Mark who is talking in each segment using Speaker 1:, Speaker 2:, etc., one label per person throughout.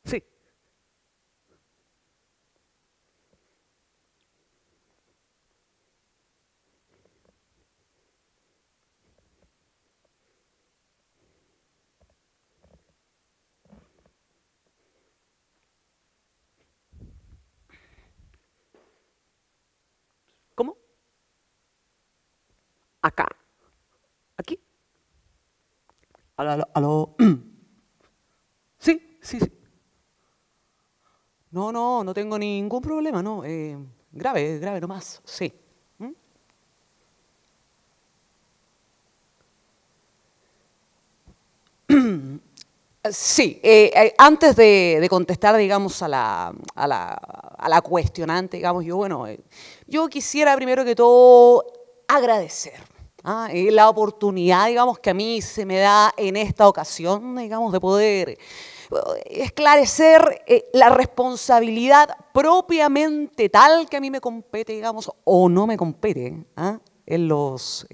Speaker 1: Sí. ¿Cómo? Acá. Aquí. Aló, aló, aló. Sí, sí, sí. No, no, no tengo ningún problema, no. Grave, grave nomás, sí. ¿Mm? Sí, antes de contestar, digamos, a la cuestionante, digamos, yo quisiera primero que todo agradecer la oportunidad, digamos, que a mí se me da en esta ocasión, digamos, de poder esclarecer la responsabilidad propiamente tal que a mí me compete, digamos, o no me compete, en los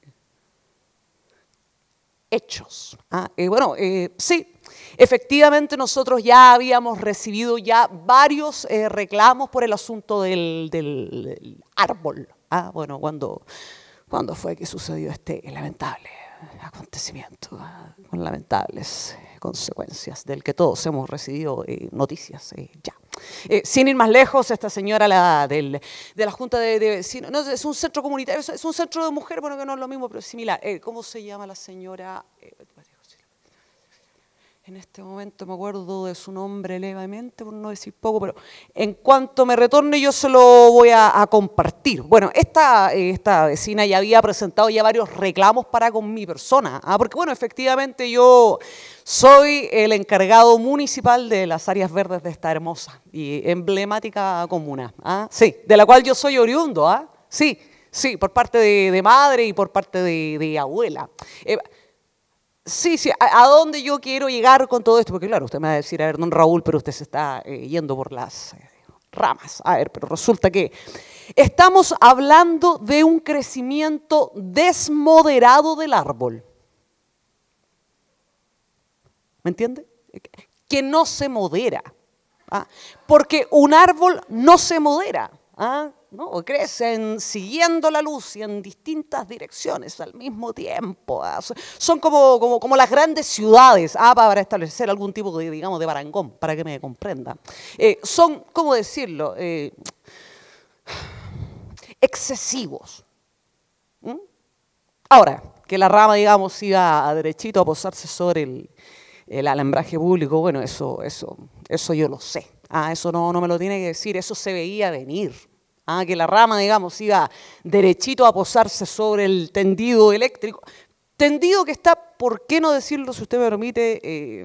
Speaker 1: hechos. Sí, efectivamente nosotros ya habíamos recibido ya varios reclamos por el asunto del árbol. Bueno, ¿cuándo fue que sucedió este lamentable acontecimiento, con lamentables consecuencias del que todos hemos recibido noticias ya? Sin ir más lejos, esta señora de la Junta de Vecinos, no, es un centro comunitario, es un centro de mujeres, bueno, que no es lo mismo, pero es similar. ¿Cómo se llama la señora? En este momento me acuerdo de su nombre levemente, por no decir poco, pero en cuanto me retorne yo se lo voy a compartir. Bueno, esta vecina ya había presentado ya varios reclamos para con mi persona, porque bueno, efectivamente yo soy el encargado municipal de las áreas verdes de esta hermosa y emblemática comuna, sí, de la cual yo soy oriundo, sí, sí, por parte de madre y por parte de abuela. Sí, sí, ¿a dónde yo quiero llegar con todo esto? Porque claro, usted me va a decir, a ver, don Raúl, pero usted se está yendo por las ramas. A ver, pero resulta que estamos hablando de un crecimiento desmoderado del árbol. ¿Me entiende? Que no se modera. Porque un árbol no se modera. ¿No? Crecen siguiendo la luz y en distintas direcciones al mismo tiempo. Son como las grandes ciudades, para establecer algún tipo de, digamos, de parangón, para que me comprenda. Son, ¿cómo decirlo? Excesivos. Ahora, que la rama, digamos, iba a derechito a posarse sobre el alambraje público, bueno, eso yo lo sé. Eso no me lo tiene que decir, eso se veía venir. Que la rama, digamos, iba derechito a posarse sobre el tendido eléctrico. Tendido que está, ¿por qué no decirlo, si usted me permite?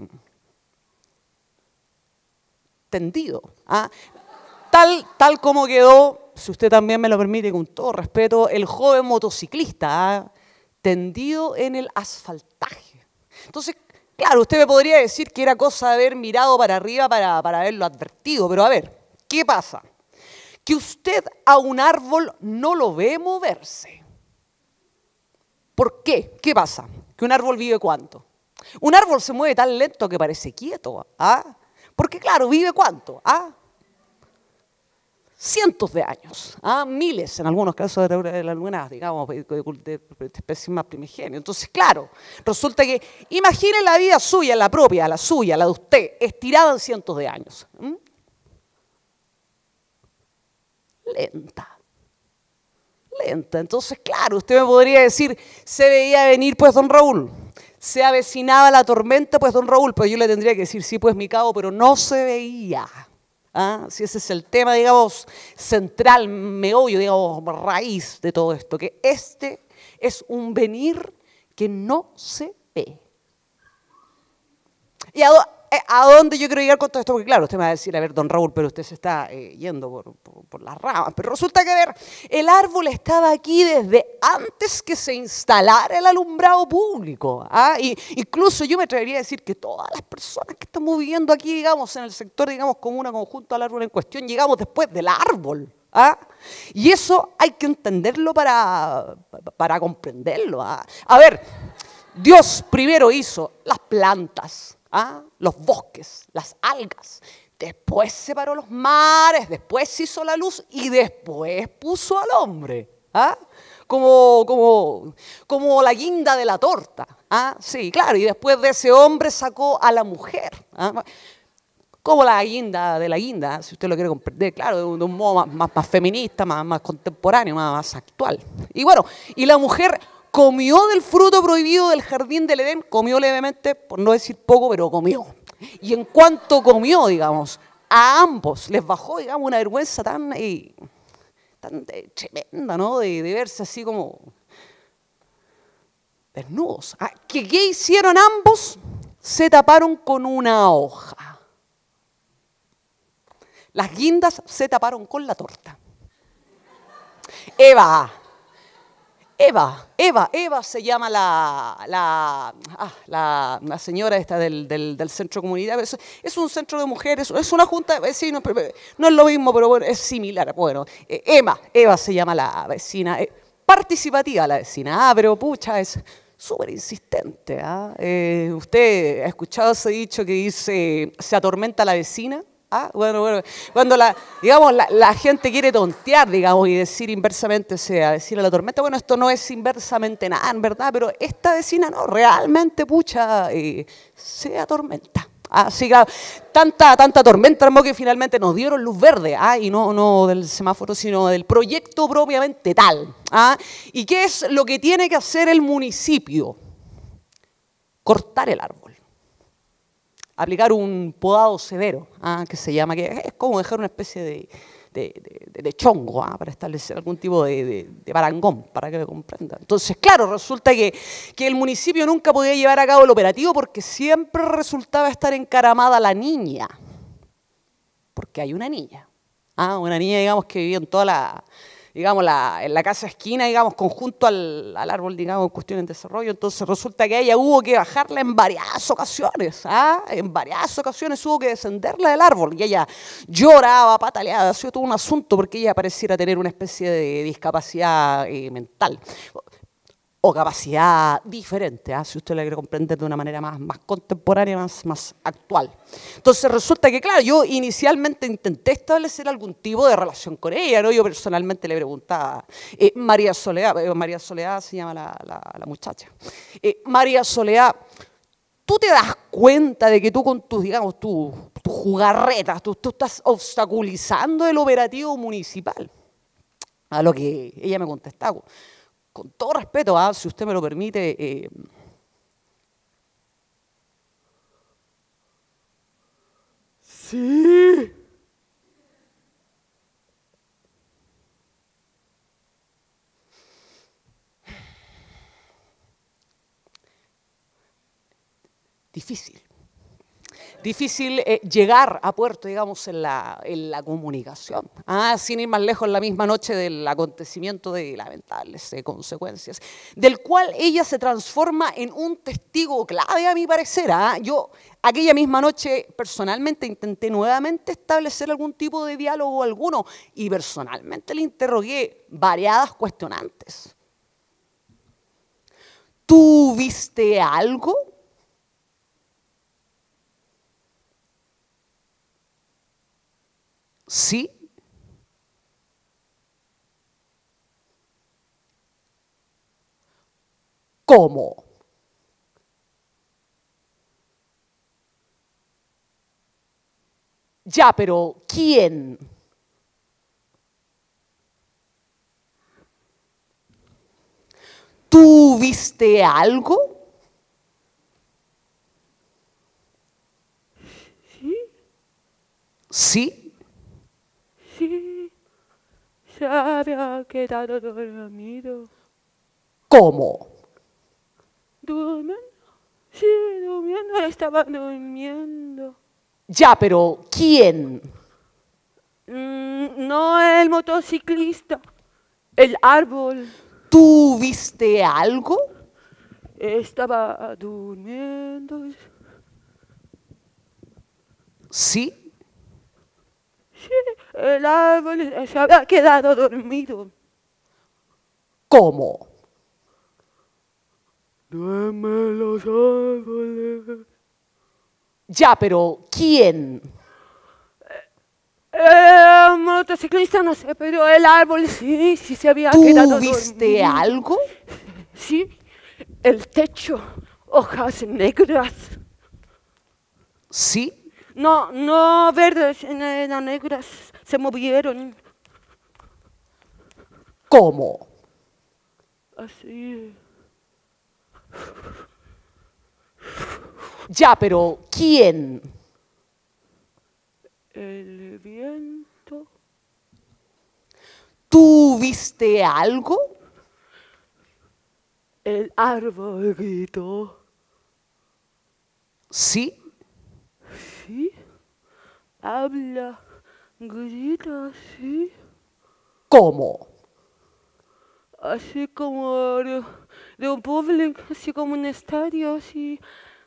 Speaker 1: Tendido. Tal como quedó, si usted también me lo permite, con todo respeto, el joven motociclista, tendido en el asfaltaje. Entonces, claro, usted me podría decir que era cosa de haber mirado para arriba para haberlo advertido, pero a ver, ¿qué pasa? Que usted a un árbol no lo ve moverse. ¿Por qué? ¿Qué pasa? ¿Que un árbol vive cuánto? Un árbol se mueve tan lento que parece quieto. Porque claro, ¿vive cuánto? Cientos de años, miles en algunos casos de algunas, digamos, de especies más primigenias. Entonces, claro, resulta que, imagine la vida suya, la propia, la suya, la de usted, estirada en cientos de años. Lenta. Entonces, claro, usted me podría decir, se veía venir, pues, don Raúl. Se avecinaba la tormenta, pues, don Raúl. Pero yo le tendría que decir, sí, pues, mi cabo, pero no se veía. Si ese es el tema, digamos, central, meollo, digamos, raíz de todo esto. Que este es un venir que no se ve. ¿Y a dónde yo quiero llegar con todo esto? Porque claro, usted me va a decir, a ver, don Raúl, pero usted se está yendo por las ramas. Pero resulta que, a ver, el árbol estaba aquí desde antes que se instalara el alumbrado público. Incluso yo me atrevería a decir que todas las personas que estamos viviendo aquí, digamos, en el sector, digamos, comuna, conjunto al árbol en cuestión, llegamos después del árbol. Y eso hay que entenderlo para comprenderlo. A ver, Dios primero hizo las plantas, ¿ah? Los bosques, las algas. Después separó los mares, después hizo la luz y después puso al hombre. ¿Ah? Como la guinda de la torta. ¿Ah? Sí, claro, y después de ese hombre sacó a la mujer. ¿Ah? Como la guinda de la guinda, si usted lo quiere comprender, claro, de un modo más feminista, más contemporáneo, más actual. Y bueno, y la mujer comió del fruto prohibido del jardín del Edén, comió levemente, por no decir poco, pero comió. Y en cuanto comió, digamos, a ambos les bajó, digamos, una vergüenza tan tremenda, ¿no? De verse así como desnudos. ¿Qué hicieron ambos? Se taparon con una hoja. Las guindas se taparon con la torta. Eva se llama la señora esta del centro comunitario. Es un centro de mujeres, es una junta de vecinos, no es lo mismo, pero bueno, es similar. Bueno, Eva se llama la vecina, participativa la vecina, pero pucha, es súper insistente. ¿Usted ha escuchado ese dicho que dice, se atormenta la vecina? Bueno, cuando digamos, la gente quiere tontear, digamos, y decir inversamente, o sea, decir a la tormenta, bueno, esto no es inversamente nada, en verdad, pero esta vecina no, realmente, pucha, se atormenta. Sí, claro, tanta tormenta armó que finalmente nos dieron luz verde, y no del semáforo, sino del proyecto propiamente tal. ¿Y qué es lo que tiene que hacer el municipio? Cortar el árbol. Aplicar un podado severo, que se llama, que es como dejar una especie de chongo, para establecer algún tipo de parangón, para que me comprendan. Entonces, claro, resulta que el municipio nunca podía llevar a cabo el operativo porque siempre resultaba estar encaramada la niña, porque hay una niña, digamos, que vivía en toda en la casa esquina, digamos, conjunto al árbol, digamos, en cuestión de desarrollo. Entonces resulta que a ella hubo que bajarla en varias ocasiones, en varias ocasiones hubo que descenderla del árbol y ella lloraba, pataleaba, ha sido todo un asunto porque ella pareciera tener una especie de discapacidad mental. O capacidad diferente, si usted la quiere comprender de una manera más contemporánea, más actual. Entonces resulta que, claro, yo inicialmente intenté establecer algún tipo de relación con ella, ¿no? Yo personalmente le preguntaba, María Soledad se llama la muchacha, María Soledad, ¿tú te das cuenta de que tú con tus, digamos, tus jugarretas, tú estás obstaculizando el operativo municipal? A lo que ella me contestaba, con todo respeto, si usted me lo permite, sí. Difícil llegar a puerto, digamos, en la comunicación. Sin ir más lejos, la misma noche del acontecimiento de lamentables consecuencias, del cual ella se transforma en un testigo clave, a mi parecer. Yo aquella misma noche personalmente intenté nuevamente establecer algún tipo de diálogo alguno y personalmente le interrogué variadas cuestionantes. ¿Tú viste algo? ¿Sí? ¿Cómo? Ya, pero ¿quién? ¿Tú viste algo?
Speaker 2: Sí,
Speaker 1: ¿Sí?
Speaker 2: sí, se había quedado dormido.
Speaker 1: ¿Cómo?
Speaker 2: ¿Durmiendo? Sí, durmiendo, estaba durmiendo.
Speaker 1: Ya, pero ¿quién?
Speaker 2: No el motociclista, el árbol.
Speaker 1: ¿Tú viste algo?
Speaker 2: Estaba durmiendo.
Speaker 1: ¿Sí?
Speaker 2: Sí, el árbol se había quedado dormido.
Speaker 1: ¿Cómo?
Speaker 2: Duermen los árboles.
Speaker 1: Ya, pero ¿quién?
Speaker 2: El motociclista no sé, pero el árbol sí se había quedado
Speaker 1: ¿Tú viste
Speaker 2: dormido.
Speaker 1: algo?
Speaker 2: Sí, el techo, hojas negras.
Speaker 1: ¿Sí?
Speaker 2: No verdes, eran negras, se movieron
Speaker 1: ¿Cómo?
Speaker 2: así.
Speaker 1: Ya, pero ¿quién?
Speaker 2: El viento.
Speaker 1: ¿Tú viste algo?
Speaker 2: El árbol gritó.
Speaker 1: ¿Sí?
Speaker 2: Sí, habla, grita así.
Speaker 1: ¿Cómo?
Speaker 2: Así como de un público, así como un estadio, así.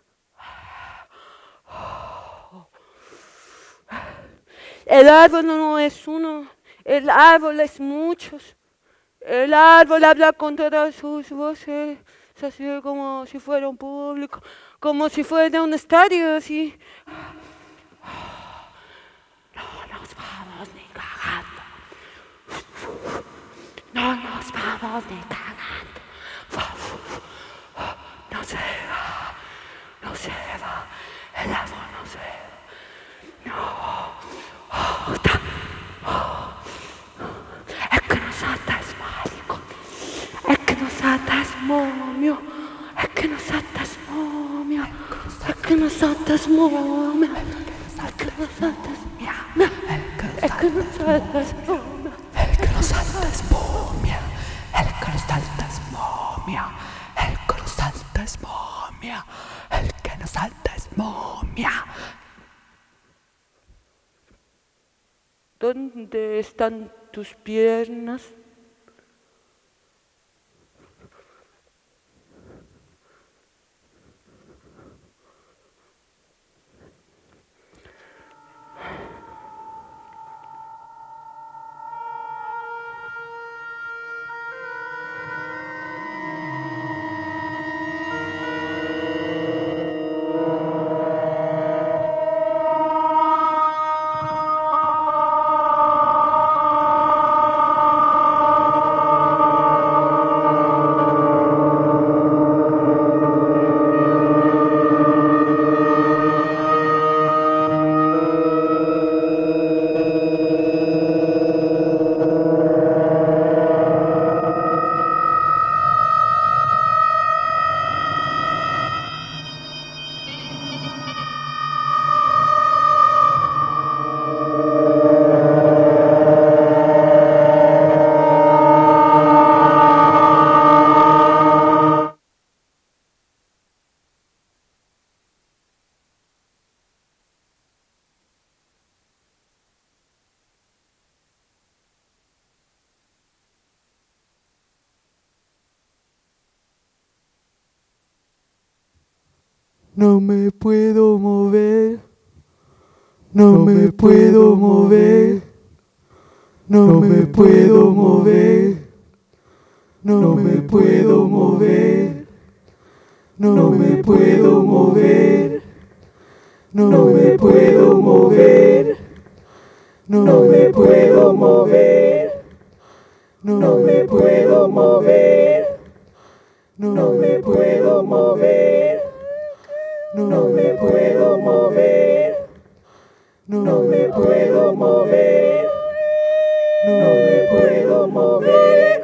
Speaker 2: El árbol no es uno, el árbol es muchos. El árbol habla con todas sus voces, así como si fuera un público, como si fuera un estadio, así. No nos vamos ni cagando. No nos vamos ni cagando. No se va, no se va, el árbol no se va. Es que nosotros es mágico, es que nosotros es momio, es que nosotros es momio, es que nosotros es momio, es que nosotros es momio, es que nosotros es momio.
Speaker 3: El que nos salta es momia, el que nos salta es momia, el que nos salta es momia, el que nos salta es momia.
Speaker 2: ¿Dónde están tus piernas?
Speaker 3: No me puedo mover, no me puedo mover, no me puedo mover, no me puedo mover, no me puedo mover, no me puedo mover, no me puedo mover, no me puedo mover, no me puedo mover. No me puedo mover, no me puedo mover, no me puedo mover.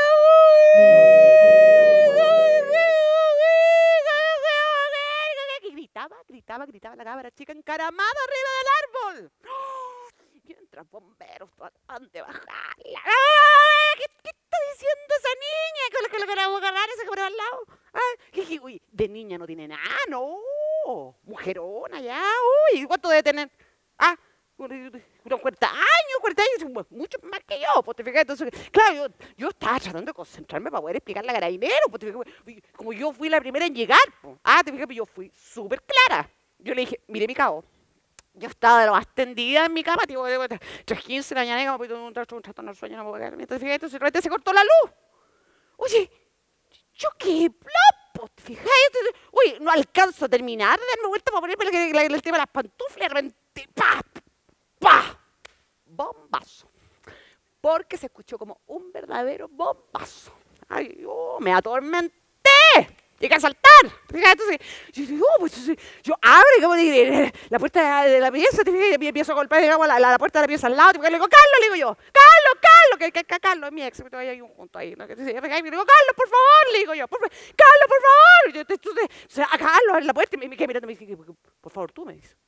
Speaker 2: Gritaba la cabra chica encaramada arriba del árbol. Mientras bomberos trataban de bajarla. ¿Qué está diciendo esa niña? Con la boca rara esa que por al lado. Uy, de niña no tiene nada, no. Mujerona ya, uy, ¿cuánto debe tener? Unos 40 años, mucho más que yo, pues te fijas. Entonces, claro, yo estaba tratando de concentrarme para poder explicarle a Carabinero, pues te fijas, como yo fui la primera en llegar, pues. Te fijas, yo fui súper clara. Yo le dije, mire mi cabo, yo estaba de lo más tendida en mi cama, tipo, 3:15 de la mañana, como un trastorno del sueño, no puedo quedarme. Entonces, de repente se cortó la luz. Oye, yo qué plop, fijas? Uy, no alcanzo a terminar de darme vuelta para ponerme el tema de las pantuflas y de repente, ¡pa! ¡Pa! Bombazo. Porque se escuchó como un verdadero bombazo. Ay, yo me atormenté. Llegué a saltar. Entonces, yo abro, digamos, la puerta de la pieza, y empiezo a golpear, digamos, la puerta de la pieza al lado. Le digo, Carlos, le digo yo, Carlos es mi ex, todavía hay un junto ahí. ¿No? Le digo, Carlos, por favor, le digo yo, Carlos, por favor. Entonces, a Carlos abre la puerta y me quedé mirando y me dice, por favor, tú me dices.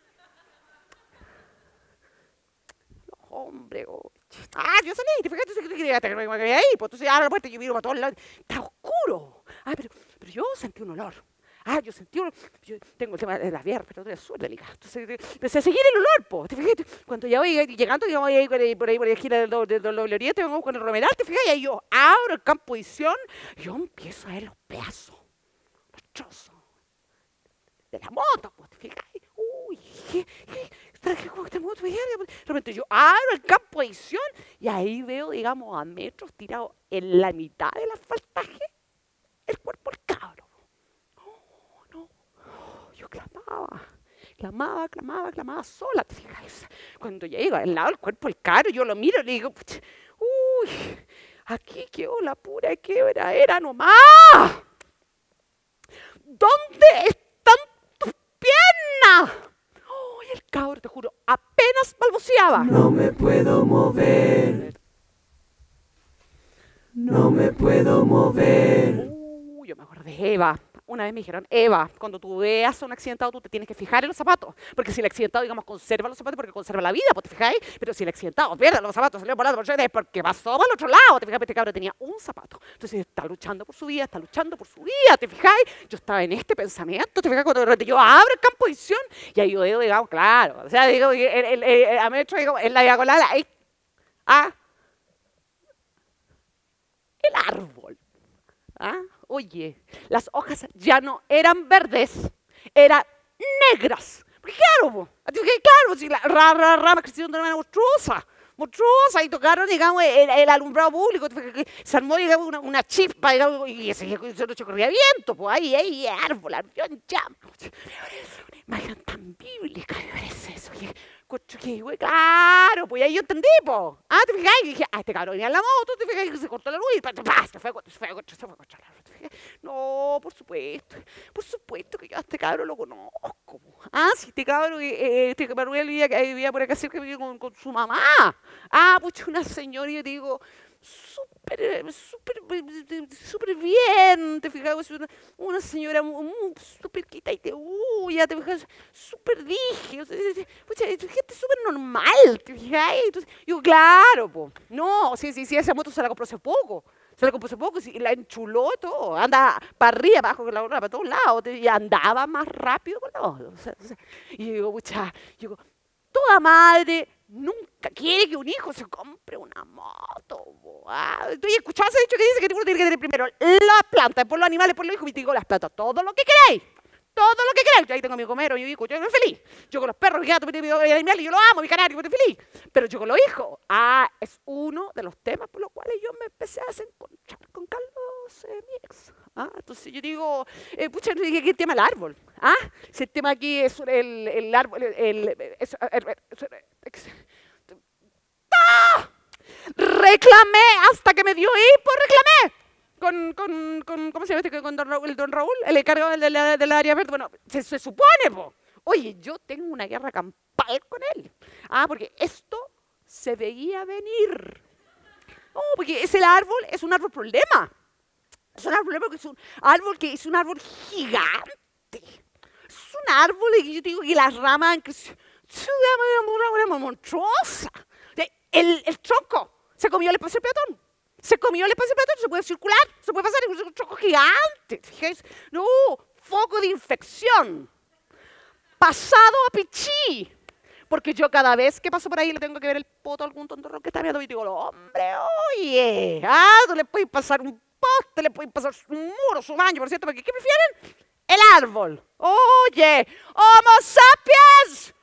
Speaker 2: Hombre, yo salí, te fijas, ahí, pues entonces abro la puerta y yo miro para todos lados, está oscuro. Pero yo sentí un olor. Yo tengo el tema de las vías respiratorias súper delicadas. Entonces empecé a seguir el olor, pues. ¿Te fijas? Cuando ya voy llegando, digamos, ahí, por ahí la esquina del doble oriente, vengo con el Romeral, ¿te fijas? Y ahí yo abro el campo de visión y yo empiezo a ver los pedazos, los trozos de la moto, pues, ¿te fijas? Uy, ¿qué? De repente yo abro el campo de visión y ahí veo, digamos, a metros tirado en la mitad del asfaltaje el cuerpo del cabro. No. Yo clamaba sola, ¿te fijas? Cuando llego al lado del cuerpo del cabro, yo lo miro y le digo, uy, aquí quedó la pura quebradera nomás. ¿Dónde están tus piernas? El cabro, te juro, apenas balbuceaba.
Speaker 3: No me puedo mover. No me puedo mover.
Speaker 2: Yo me acuerdo de Eva. Una vez me dijeron, Eva, cuando tú veas a un accidentado, tú te tienes que fijar en los zapatos. Porque si el accidentado, digamos, conserva los zapatos, porque conserva la vida, pues te fijáis. Pero si el accidentado pierde los zapatos, salió volando por es porque pasó para el otro lado. Te fijáis, este cabro tenía un zapato. Entonces está luchando por su vida, te fijáis. Yo estaba en este pensamiento, te fijáis, cuando de repente yo abro el campo de visión y ahí yo digo, digamos, claro. O sea, digo, a metro, digo, en la diagonal, ahí. El árbol. Oye, las hojas ya no eran verdes, eran negras. Porque claro, si las ramas crecieron de una manera monstruosa, y tocaron, digamos, el alumbrado público, se armó, digamos, una chispa, digamos, y ese noche corría viento, pues ahí, árbol, en llamas. Una imagen tan bíblica, me parece eso. Claro, pues ahí yo entendí, pues. ¿Te fijas? Y dije, este cabrón venía en la moto, te fijas, y se cortó la luz y se fue contra la luz, ¿te fijas? No, por supuesto que yo a este cabrón lo conozco. Si este cabrón, este Manuel vivía por acá cerca, vivía con su mamá. Pues una señora, y yo digo, súper bien, te fijas, una señora súper quita y ya te fijas, súper dije, gente súper normal, te fijas. Entonces, yo, claro, pues, no, sí, esa moto se la compró hace poco, y la enchuló todo, anda para arriba, abajo, con la otra, para todos lados, y andaba más rápido con la moto. Y yo digo, toda madre nunca quiere que un hijo se compre una moto. ¿Tú has escuchado ese dicho que dice que uno tiene que tener primero las plantas, después los animales, después los hijos? Y te digo, las plantas, todo lo que queráis. Yo ahí tengo mi comero, mi hijo, yo estoy feliz. Yo con los perros, mi gato, mi animal, yo lo amo, mi canario, yo estoy feliz. Pero yo con los hijos, es uno de los temas por los cuales yo me empecé a encontrar con Carlos, mi ex. Entonces yo digo, ¿qué tema el árbol? Si el tema aquí es el árbol, reclamé hasta que me dio hipo, reclamé. ¿Cómo se llama con don Raúl, el encargado del área verde? Bueno, se supone, po. Oye, yo tengo una guerra campal con él. Porque esto se veía venir. Porque ese árbol es un árbol problema. Es un árbol problema porque es un árbol gigante. Es un árbol que yo digo que las ramas son una monstruosa. El tronco se comió el espacio peatón. Se puede circular, se puede pasar, es un tronco gigante. ¿Fíjense? No, foco de infección. Pasado a pichí. Porque yo cada vez que paso por ahí le tengo que ver el poto a algún tontorrón que está mirando y digo, hombre, oye, tú le puedes pasar un poste, le puedes pasar un muro, su baño, por cierto, porque ¿qué prefieren? El árbol. Oye, Homo sapiens,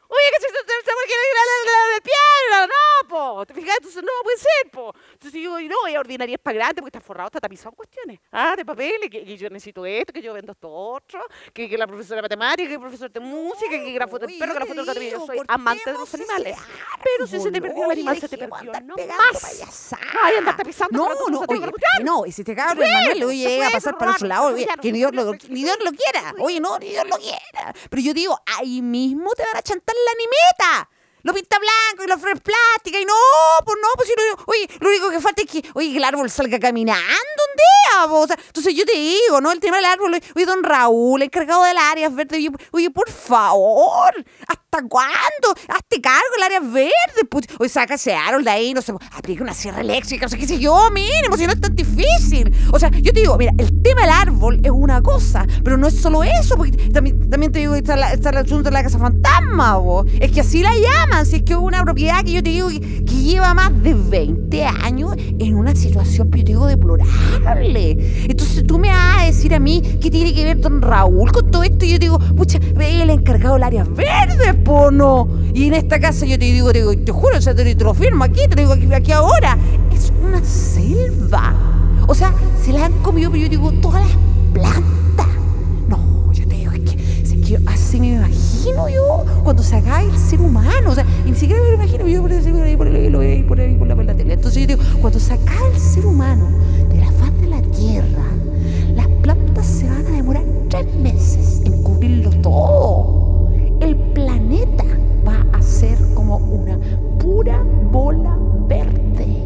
Speaker 2: Oye, que se me quiere ir la piedra, no, po. ¿Te fijas? Entonces no puede ser, po. Entonces yo digo, no, ella ordinaria es para grande porque está forrado, está tapizado en cuestiones. Ah, de papeles, que yo necesito esto, que yo vendo esto otro, que la profesora de matemáticas, que el profesor de música, que la foto del perro, que la foto del gato. Yo soy amante de los animales. Pero si se te perdió el animal, se te perdió. No más. No, hay andar tapizando.
Speaker 4: No, y si te cago el Manuel, oye, llega a pasar para otro lado, oye, que ni Dios lo quiera. Oye, no, ni Dios lo quiera. Pero yo digo, ahí mismo te van a chantar la animeta. Lo pinta blanco y las flores plásticas y pues si oye, lo único que falta es que, oye, que el árbol salga caminando un día, o sea, entonces yo te digo, ¿no? El tema del árbol, oye, don Raúl, encargado del área verde, oye, por favor, ¿hasta cuándo? Hazte cargo del área verde, pues, oye, saca ese árbol de ahí, no sé, aplica una sierra eléctrica, o sea, qué sé yo, mínimo, si no es tan difícil. O sea, yo te digo, mira, el tema del árbol es una cosa, pero no es solo eso, porque también te digo que está el asunto de la casa fantasma, vos. Es que así la llaman. Si es que es una propiedad que yo te digo que lleva más de 20 años en una situación, yo te digo, deplorable. Entonces tú me vas a decir a mí qué tiene que ver don Raúl con todo esto y yo te digo, pucha, él encargado del área verde, po, no. Y en esta casa yo te digo, te juro, o sea, te lo firmo aquí, te lo digo aquí ahora, es una selva. O sea, se la han comido, pero yo digo, todas las plantas. No, yo te digo, que así me imagino yo cuando se acabe el ser humano, o sea, y ni siquiera me lo imagino yo por la tele. Entonces yo digo, cuando se acabe el ser humano de la faz de la tierra, las plantas se van a demorar 3 meses en cubrirlo todo. El planeta va a ser como una pura bola verde.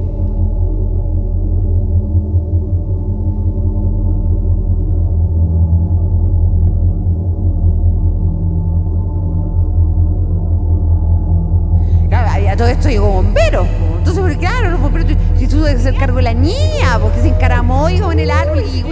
Speaker 4: Todo esto digo bomberos, entonces, pero claro, los bomberos, si tú debes hacer cargo de la niña, porque se encaramó en el árbol y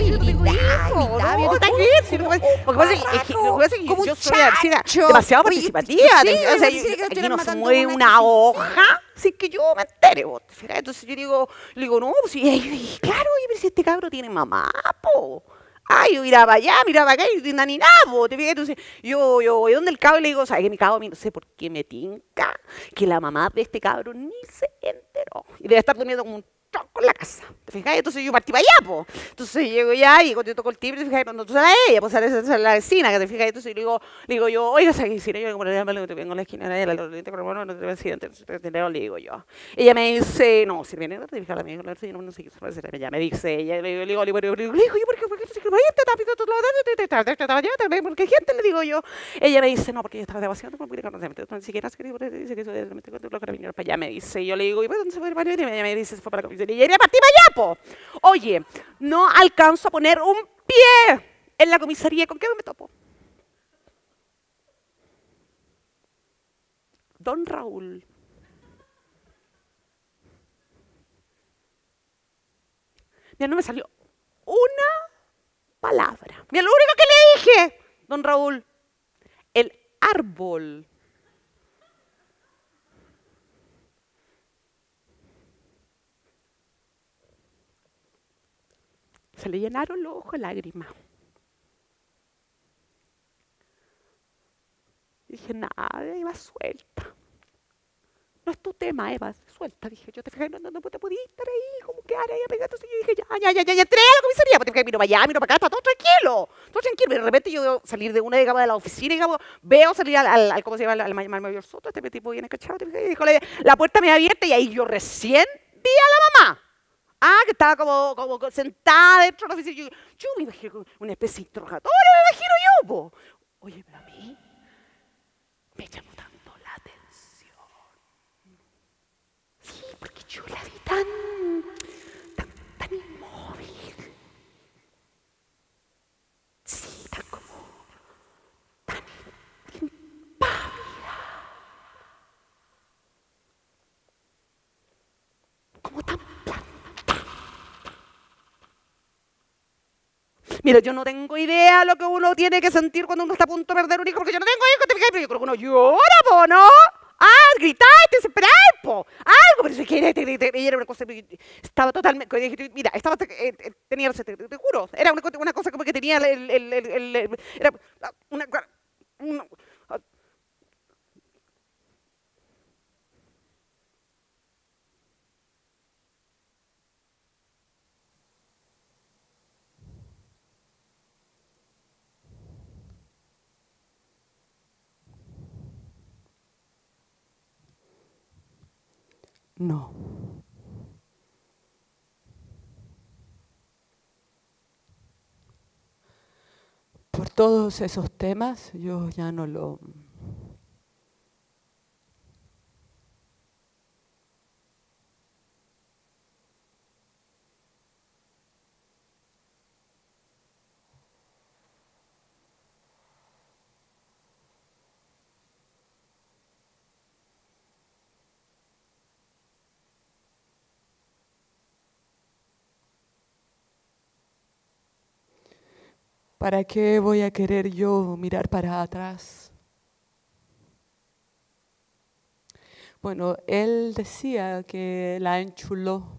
Speaker 2: yo soy demasiado participativa. Aquí no se mueve una hoja sin que yo me entere. Entonces yo digo, no, pues claro, pero si este cabro tiene mamá, po. Ay, yo miraba allá, miraba acá y ni nada, ¿te fijas? Entonces, yo voy donde el cabro y le digo, ¿sabes que mi cabro, no sé por qué me tinca que la mamá de este cabro ni se enteró? Y debe estar durmiendo como un tronco en la casa, ¿te fijas? Entonces yo partí para allá, po. Entonces llego ya y cuando yo toco el timbre, ¿te fijas? No tú sabes ella, pues esa es la vecina, ¿te fijas? Entonces le digo yo, oiga, ¿sabes qué vecina? Yo como le vengo a la esquina de ella, no te voy a decir, le digo yo. Ella me dice, no, si viene, no te fijas, no sé qué, ella me dice, ella, le digo, ¿por qué? Porque gente le digo yo. Ella me dice, no, porque yo estaba demasiado, no pude conocerme, ni siquiera se dice que los carabineros para allá, me dice. Yo le digo, ¿y dónde se fue el marido? Y ella me dice, se fue para la comisaría. Y ella partí para allá, po. Oye, no alcanzo a poner un pie en la comisaría. ¿Con qué me topo? Don Raúl. Ya no me salió una palabra. Mira, lo único que le dije, don Raúl, el árbol. Se le llenaron los ojos de lágrimas. Dije, nada, Eva, suelta. No es tu tema, Eva, suelta. Dije, yo te fijé, no te podías estar ahí, como que ahí pegando. Yo dije, ya, entré a la comisaría, porque te fijé, miro para allá, miro para acá, está todo tranquilo. Y de repente yo veo salir de una de la oficina, digamos, veo salir al ¿cómo se llama? Al mayor Soto, este tipo viene cachado, te fijé, y dijo, la puerta me abierta y ahí yo recién vi a la mamá. Ah, que estaba como sentada dentro de la oficina. Yo me imagino una especie de interrogatorio, me imagino yo, po. Oye, pero a mí me llamó tanto la atención. Sí, porque yo la vi tan inmóvil. Sí, tan impávida. Como tan planta. Mira, yo no tengo idea lo que uno tiene que sentir cuando uno está a punto de perder un hijo, porque yo no tengo hijos, pero yo creo que uno llora, po, ¿no? Ah, gritar, desesperar, po. Algo, pero si quieres, era una cosa, estaba totalmente, mira, estaba, tenía, te juro, era una cosa como que tenía era una
Speaker 1: No. Por todos esos temas yo ya no lo... ¿Para qué voy a querer yo mirar para atrás? Bueno, él decía que la enchuló.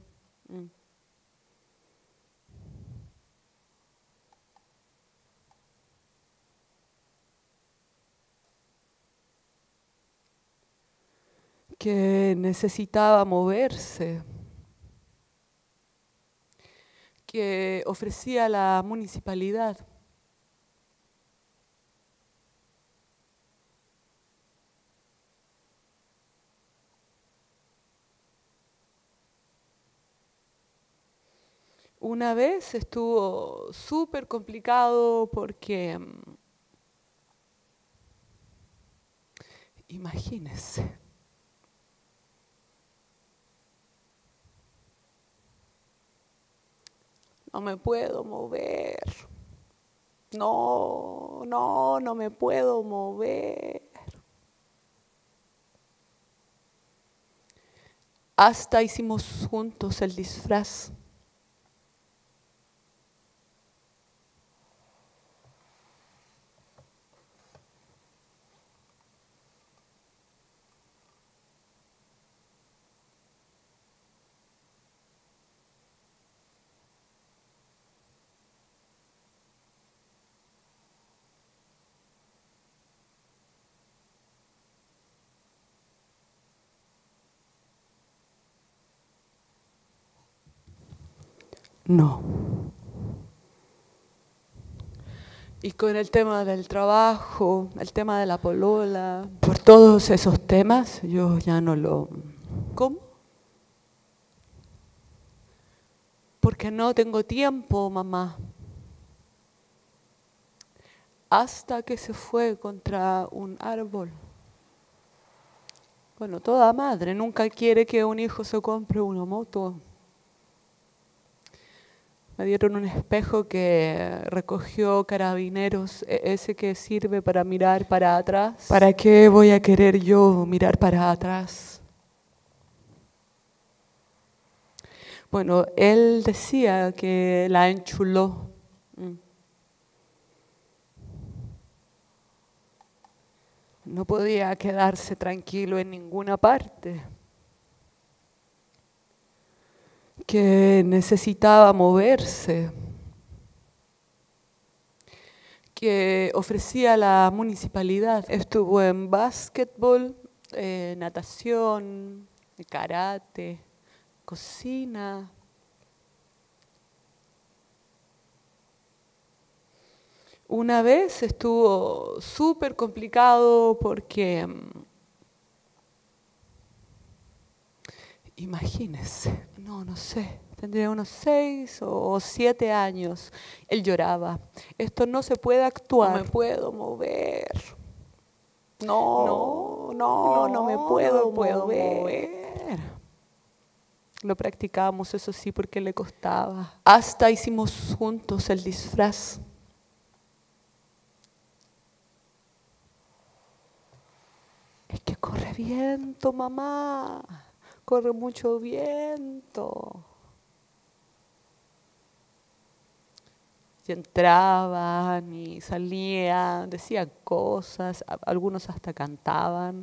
Speaker 1: Que necesitaba moverse, que ofrecía la municipalidad. Una vez estuvo súper complicado porque, imagínense, no me puedo mover, no me puedo mover. Hasta hicimos juntos el disfraz. No. Y con el tema del trabajo, el tema de la polola, por todos esos temas, yo ya no lo... ¿Cómo? Porque no tengo tiempo, mamá. Hasta que se fue contra un árbol. Bueno, toda madre nunca quiere que un hijo se compre una moto. Me dieron un espejo que recogió Carabineros, ese que sirve para mirar para atrás. ¿Para qué voy a querer yo mirar para atrás? Bueno, él decía que la enchuló. No podía quedarse tranquilo en ninguna parte. Que necesitaba moverse, que ofrecía la municipalidad. Estuvo en básquetbol, natación, karate, cocina. Una vez estuvo súper complicado porque, imagínense, no sé, tendría unos 6 o 7 años. Él lloraba. Esto no se puede actuar. No me puedo mover. No me puedo mover. Lo practicábamos, eso sí, porque le costaba. Hasta hicimos juntos el disfraz. Es que corre viento, mamá. Corre mucho viento. Y entraban y salían, decían cosas, algunos hasta cantaban.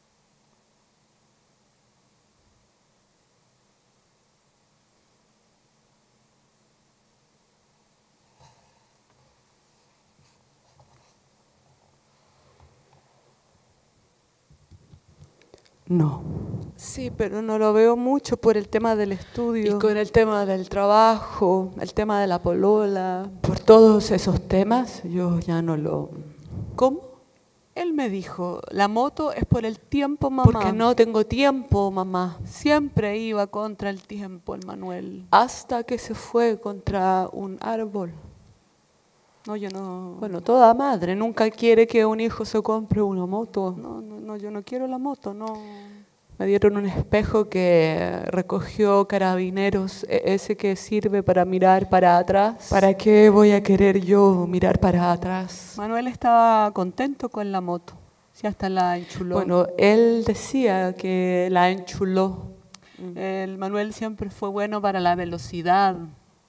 Speaker 1: No. Sí, pero no lo veo mucho por el tema del estudio. Y con el tema del trabajo, el tema de la polola. Por todos esos temas, yo ya no lo... ¿Cómo? Él me dijo, la moto es por el tiempo, mamá. Porque no tengo tiempo, mamá. Siempre iba contra el tiempo el Manuel. Hasta que se fue contra un árbol. No, yo no... Bueno, toda madre nunca quiere que un hijo se compre una moto. No, yo no quiero la moto, no. Me dieron un espejo que recogió Carabineros, ese que sirve para mirar para atrás. ¿Para qué voy a querer yo mirar para atrás? Manuel estaba contento con la moto, sí, hasta la enchuló. Bueno, él decía que la enchuló. El Manuel siempre fue bueno para la velocidad.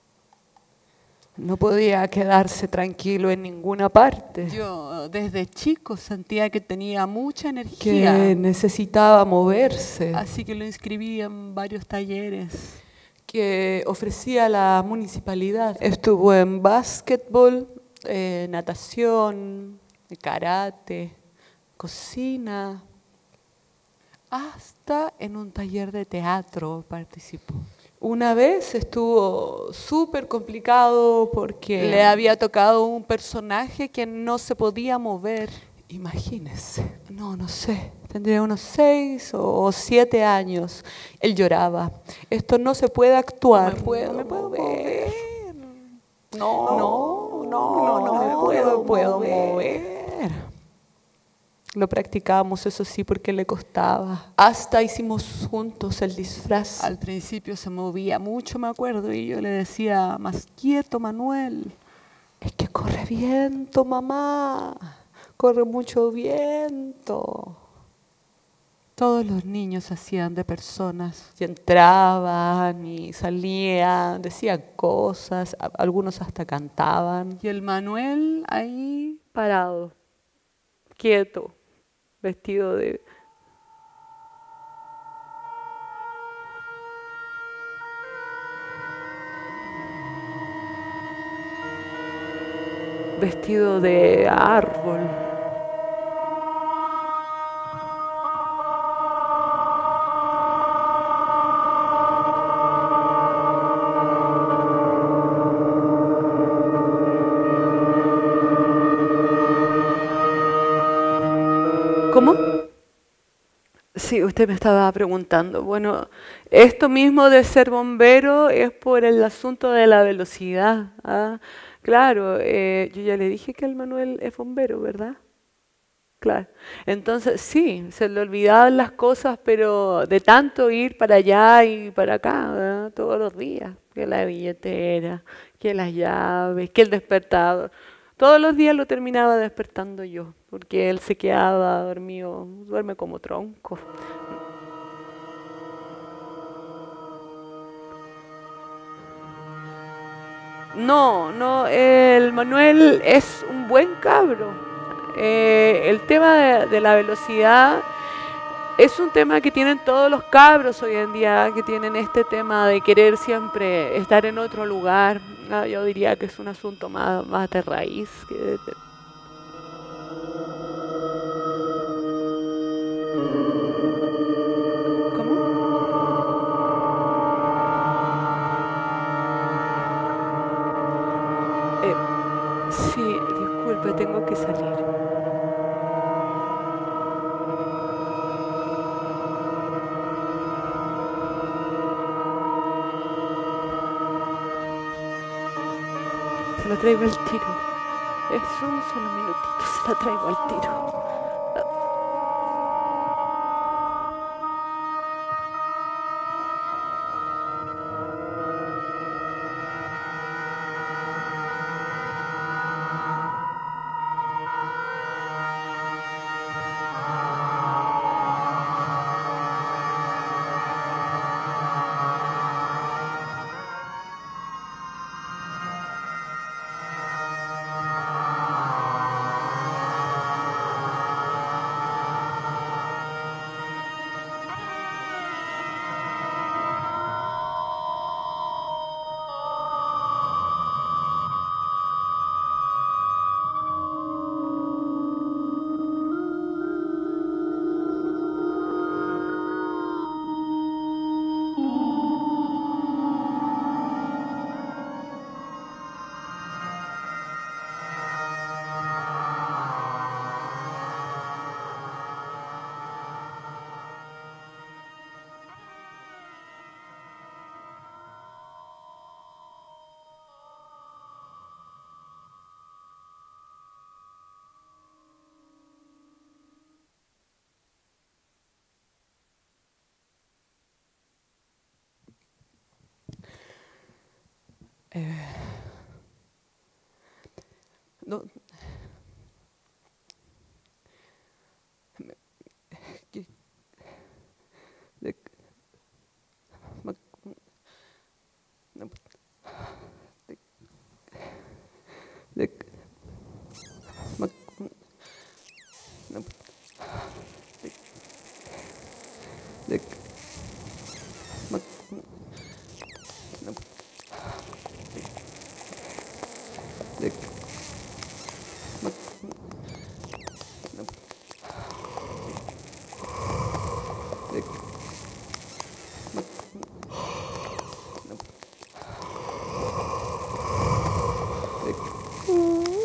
Speaker 1: No podía quedarse tranquilo en ninguna parte. Yo desde chico sentía que tenía mucha energía. Que necesitaba moverse. Así que lo inscribí en varios talleres que ofrecía la municipalidad. Estuvo en básquetbol, natación, karate, cocina, hasta en un taller de teatro participó. Una vez estuvo súper complicado porque le había tocado un personaje que no se podía mover. Imagínese, no sé, tendría unos 6 o 7 años. Él lloraba. Esto no se puede actuar. No me puedo mover. No me puedo mover. Lo practicábamos, eso sí, porque le costaba. Hasta hicimos juntos el disfraz. Al principio se movía mucho, me acuerdo, y yo le decía, más quieto, Manuel. Es que corre viento, mamá. Corre mucho viento. Todos los niños hacían de personas. Y entraban y salían, decían cosas, algunos hasta cantaban. Y el Manuel ahí parado, quieto. Vestido de... vestido de árbol. ¿Cómo? Sí, usted me estaba preguntando. Bueno, esto mismo de ser bombero es por el asunto de la velocidad. ¿Ah? Claro, yo ya le dije que el Manuel es bombero, ¿verdad? Claro. Entonces, sí, se le olvidaban las cosas, pero de tanto ir para allá y para acá, ¿verdad? Todos los días. Que la billetera, que las llaves, que el despertador. Todos los días lo terminaba despertando yo, porque él se quedaba dormido, duerme como tronco. No, el Manuel es un buen cabro. El tema de la velocidad es un tema que tienen todos los cabros hoy en día, que tienen este tema de querer siempre estar en otro lugar. Yo diría que es un asunto más de raíz. Sí, disculpe, tengo que salir. Se la traigo al tiro. Es un solo minutito, se la traigo al tiro. No, que- de- ma- no, de- de- ma- no, de- ma- no, de- ma- no, de- ma- no, de-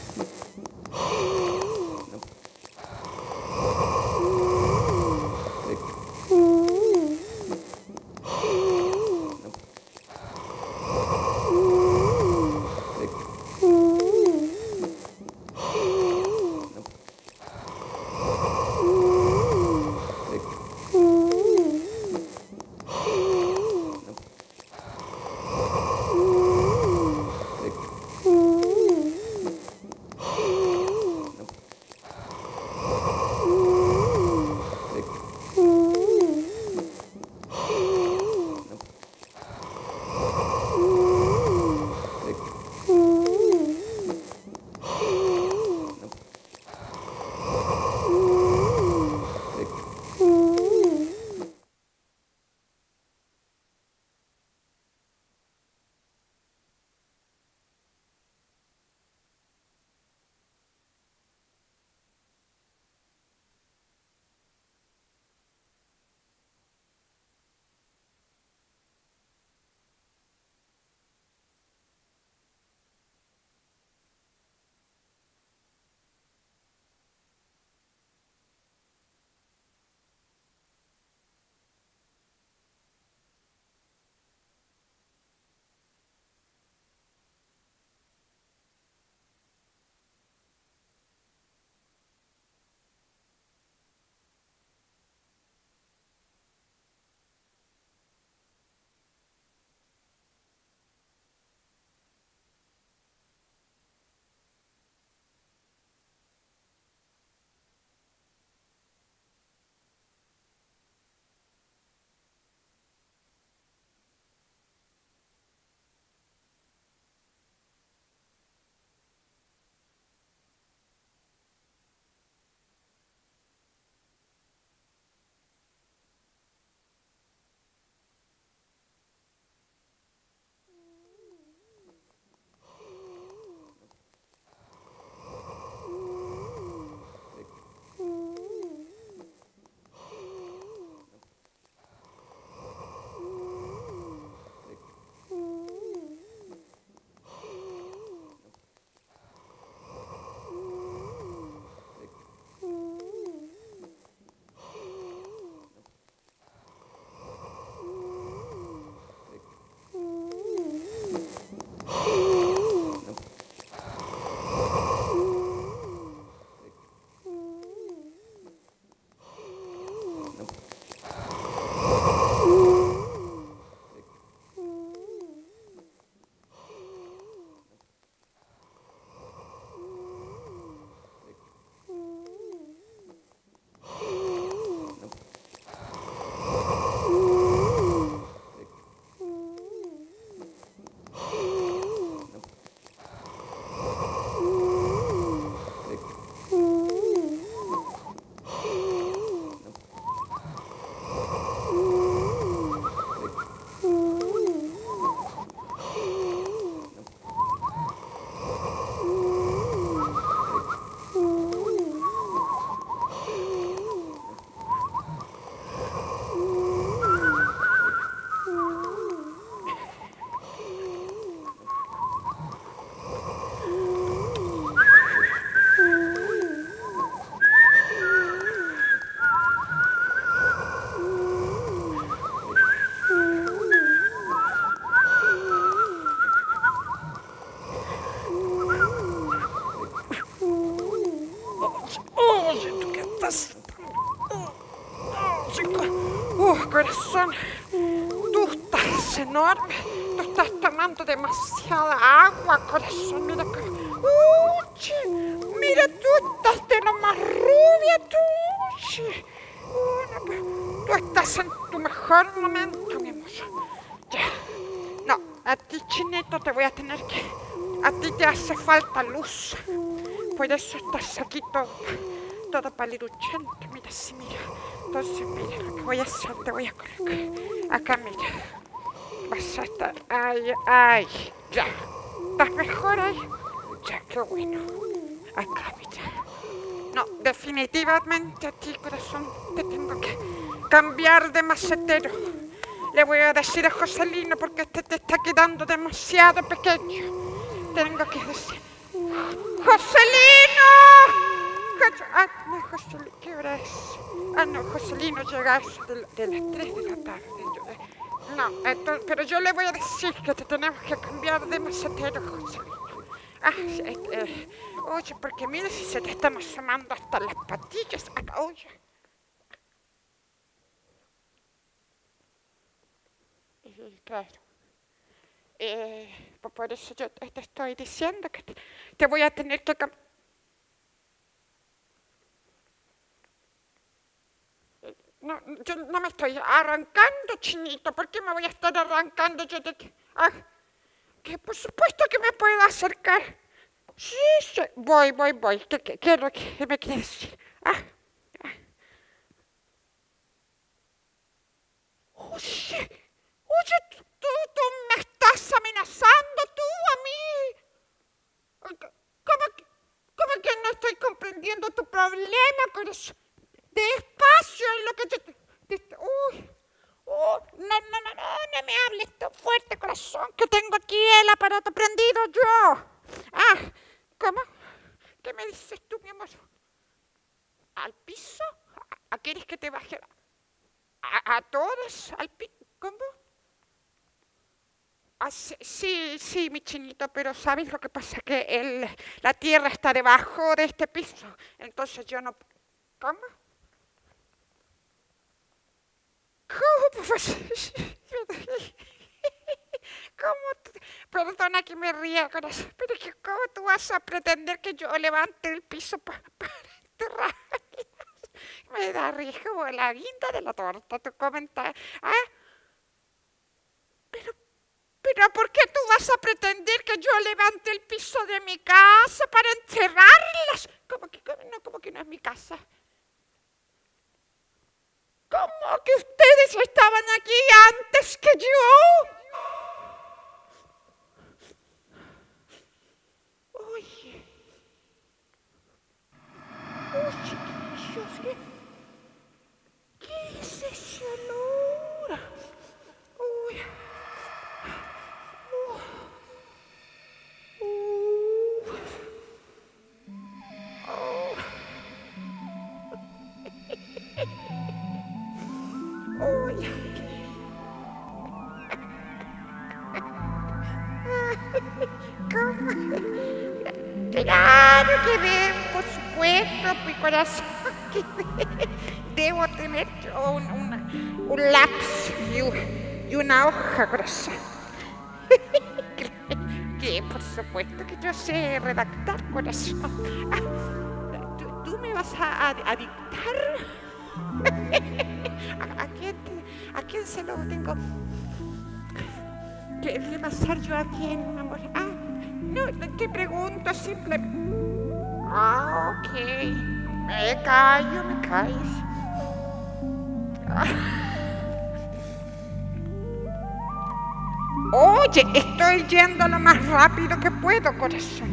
Speaker 2: Siento que estás... chico. Corazón. Tú estás enorme. Tú estás tan tomando demasiada agua, corazón. Mira, mira, tú estás de lo más rubia, tú. Tú estás en tu mejor momento, mi amor. Ya. No, a ti, Chinito, te voy a tener que... A ti te hace falta luz. Por eso estás aquí todo paliruchento. Mira, sí, mira. Entonces, mira, lo que voy a hacer, te voy a colocar. Acá, mira. Vas a estar... Ay, ya. ¿Estás mejor ahí? Ya, qué bueno. Acá, mira. No, definitivamente a ti, corazón, te tengo que cambiar de macetero. Le voy a decir a Joselino porque este te está quedando demasiado pequeño. Tengo que decir... ¡Joselino! No, Joselino, ¿qué hora es? No, Joselino llega a eso de las 3 de la tarde. No, entonces, pero yo le voy a decir que te tenemos que cambiar de macetero, Joselino. Oye, porque mira si se te están asomando hasta las patillas. Oye. Claro. Por eso yo te estoy diciendo que te voy a tener que cambiar. No, yo no me estoy arrancando, Chinito. ¿Por qué me voy a estar arrancando yo de que... que por supuesto que me puedo acercar. Sí, voy. ¿Qué es lo que me quieres decir? Oye, tú me estás amenazando, tú a mí. ¿Cómo que no estoy comprendiendo tu problema, corazón? Despacio es lo que no me hables tan fuerte, corazón, que tengo aquí el aparato prendido yo. ¿Cómo? ¿Qué me dices tú, mi amor? ¿Al piso? ¿Quieres que te baje a todos al piso? ¿Cómo? Sí, mi Chinito, pero ¿sabes lo que pasa? Que la tierra está debajo de este piso, entonces yo no... ¿Cómo? Perdona que me ría, corazón, pero ¿cómo tú vas a pretender que yo levante el piso para enterrar? Me da risa como la guinda de la torta, tu comentario. Pero ¿por qué tú vas a pretender que yo levante el piso de mi casa para enterrarlas? ¿Cómo que no es mi casa? ¿Cómo que ustedes estaban aquí antes que yo? Oye, chiquillos, ¿qué es ese olor? Uy. Claro que ven, por supuesto, mi corazón. Debo tener yo un lápiz y una hoja, corazón. Que por supuesto que yo sé redactar, corazón. ¿Tú me vas a dictar? ¿A quién se lo tengo que pasar yo a quién, mi amor? No, te pregunto simplemente. Ok. Me callo. Oye, estoy yendo lo más rápido que puedo, corazón.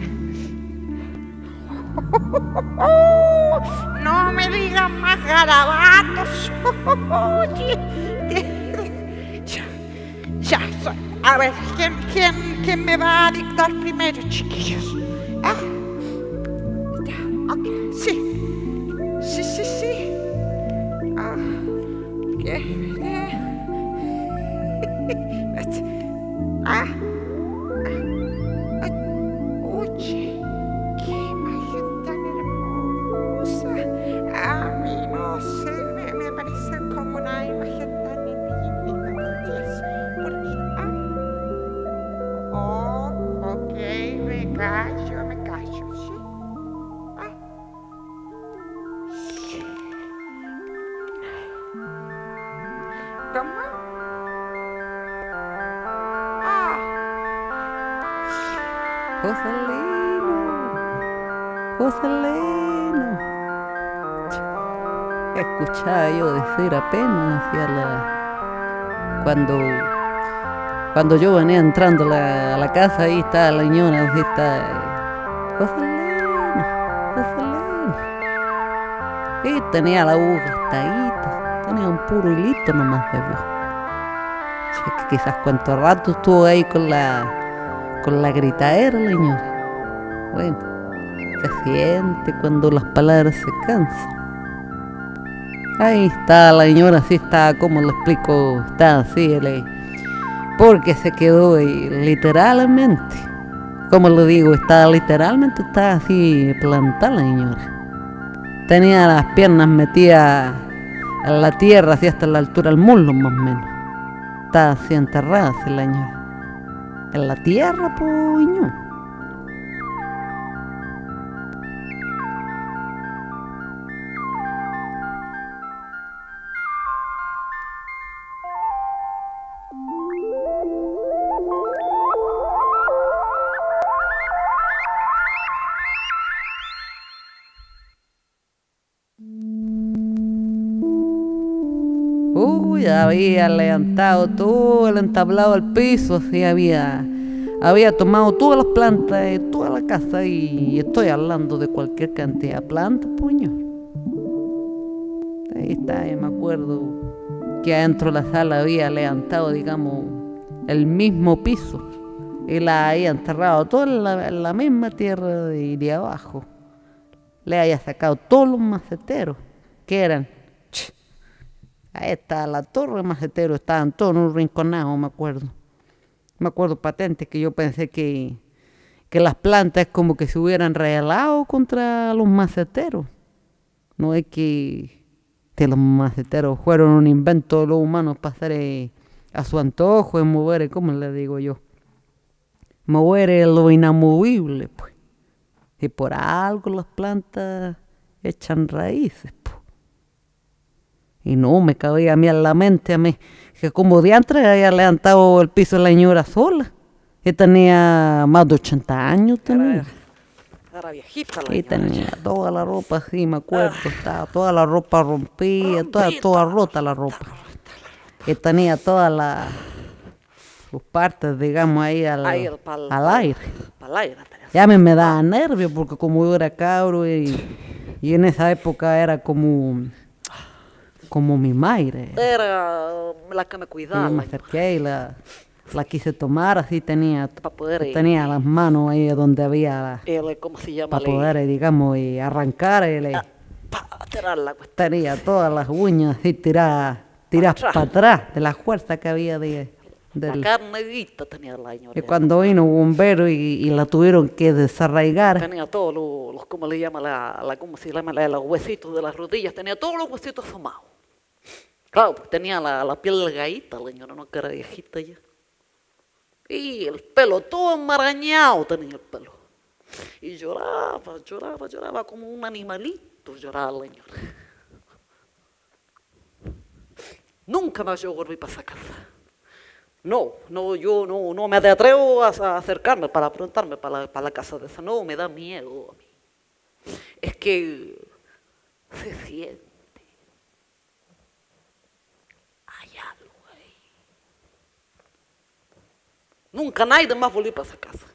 Speaker 2: No me digas más garabatos. Oye. Ya. A ver, ¿quién me va a dictar primero, chiquillos? Okay. Sí. Oye, qué imagen tan hermosa. A mí no sé, me parece como una imagen tan linda. me callo, ¿sí? ¿Cómo?
Speaker 3: Joselino. Escuchaba yo decir apenas cuando yo venía entrando a la casa, ahí está la señora, así está Joselino. Y tenía la boca gastadita, tenía un puro hilito nomás de voz. Que quizás cuánto rato estuvo ahí con la gritadera, la señora. Bueno, se siente cuando las palabras se cansan. Ahí está la señora, así está, como le explico, está así, porque se quedó literalmente, como le digo, está así plantada la señora. Tenía las piernas metidas en la tierra, así hasta la altura del muslo más o menos. Está así enterrada, así la señora. En la tierra, puño. Uy, había levantado todo el entablado al piso, así había tomado todas las plantas de toda la casa, y estoy hablando de cualquier cantidad de plantas, puño. Ahí está, me acuerdo que adentro de la sala había levantado, digamos, el mismo piso y la había enterrado toda en la misma tierra de abajo. Le había sacado todos los maceteros que eran. Ahí está la torre de macetero, estaban todos en un rinconado, me acuerdo. Me acuerdo patente que yo pensé que las plantas como que se hubieran rebelado contra los maceteros. No es que los maceteros fueron un invento de los humanos para hacer a su antojo, y mover, ¿cómo le digo yo? Mover lo inamovible, pues. Y por algo las plantas echan raíces, pues. Y no me cabía a mí en la mente, que como diantre había levantado el piso de la señora sola. Y tenía más de 80 años.
Speaker 2: Era viejita la
Speaker 3: y tenía toda la ropa así, me acuerdo. Estaba toda la ropa rompida, toda rota la ropa. Y tenía todas sus partes, digamos, ahí al aire. Ya me daba nervios, porque como yo era cabro y en esa época era como mi madre.
Speaker 2: Era la que me cuidaba.
Speaker 3: Y me acerqué y la quise tomar, así tenía las manos ahí donde había,
Speaker 2: ¿cómo se llama?
Speaker 3: Para poder, digamos, arrancar. Tenía todas las uñas así tiradas para atrás, de la fuerza que había
Speaker 2: la carnedita tenía la señora.
Speaker 3: Y cuando vino un bombero y la tuvieron que desarraigar.
Speaker 2: Tenía todos los ¿cómo le llama? ¿Cómo se llama? Los huesitos de las rodillas, tenía todos los huesitos asomados. Claro, pues tenía la piel delgadita, la señora, no, que era viejita ya. Y el pelo todo enmarañado tenía el pelo. Y lloraba como un animalito, lloraba la señora. Nunca más yo volví para esa casa. Yo no me atrevo a acercarme para preguntarme para la casa de esa. No, me da miedo a mí. Es que se siente. Hay algo ahí. Nunca nadie más volvió para esa casa.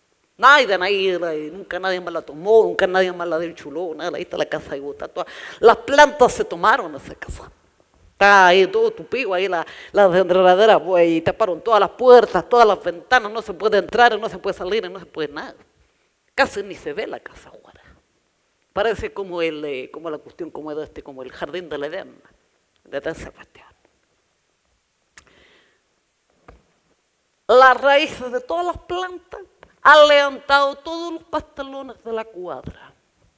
Speaker 2: Nunca nadie más la tomó, nunca nadie más la chuló, nada. Ahí está la casa de Bogotá. Las plantas se tomaron en esa casa. Está ahí todo tupido, ahí la enredadera, pues, y taparon todas las puertas, todas las ventanas, no se puede entrar, no se puede salir, no se puede nada. Casi ni se ve la casa ahora. Parece como la cuestión como el jardín del Edén, de esa cuestión. Las raíces de todas las plantas han levantado todos los pastalones de la cuadra.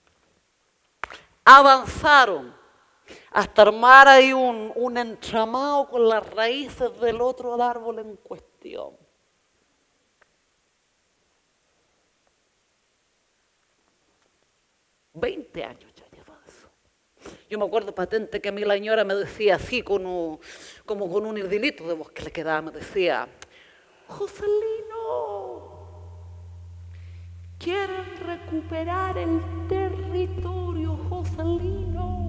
Speaker 2: Avanzaron hasta armar ahí un entramado con las raíces del otro árbol en cuestión.
Speaker 1: 20 años ya lleva eso. Yo me acuerdo patente que a mí la señora me decía así, como con un hirdilito de voz que le quedaba, me decía, Joselino, quieren recuperar el territorio, Joselino.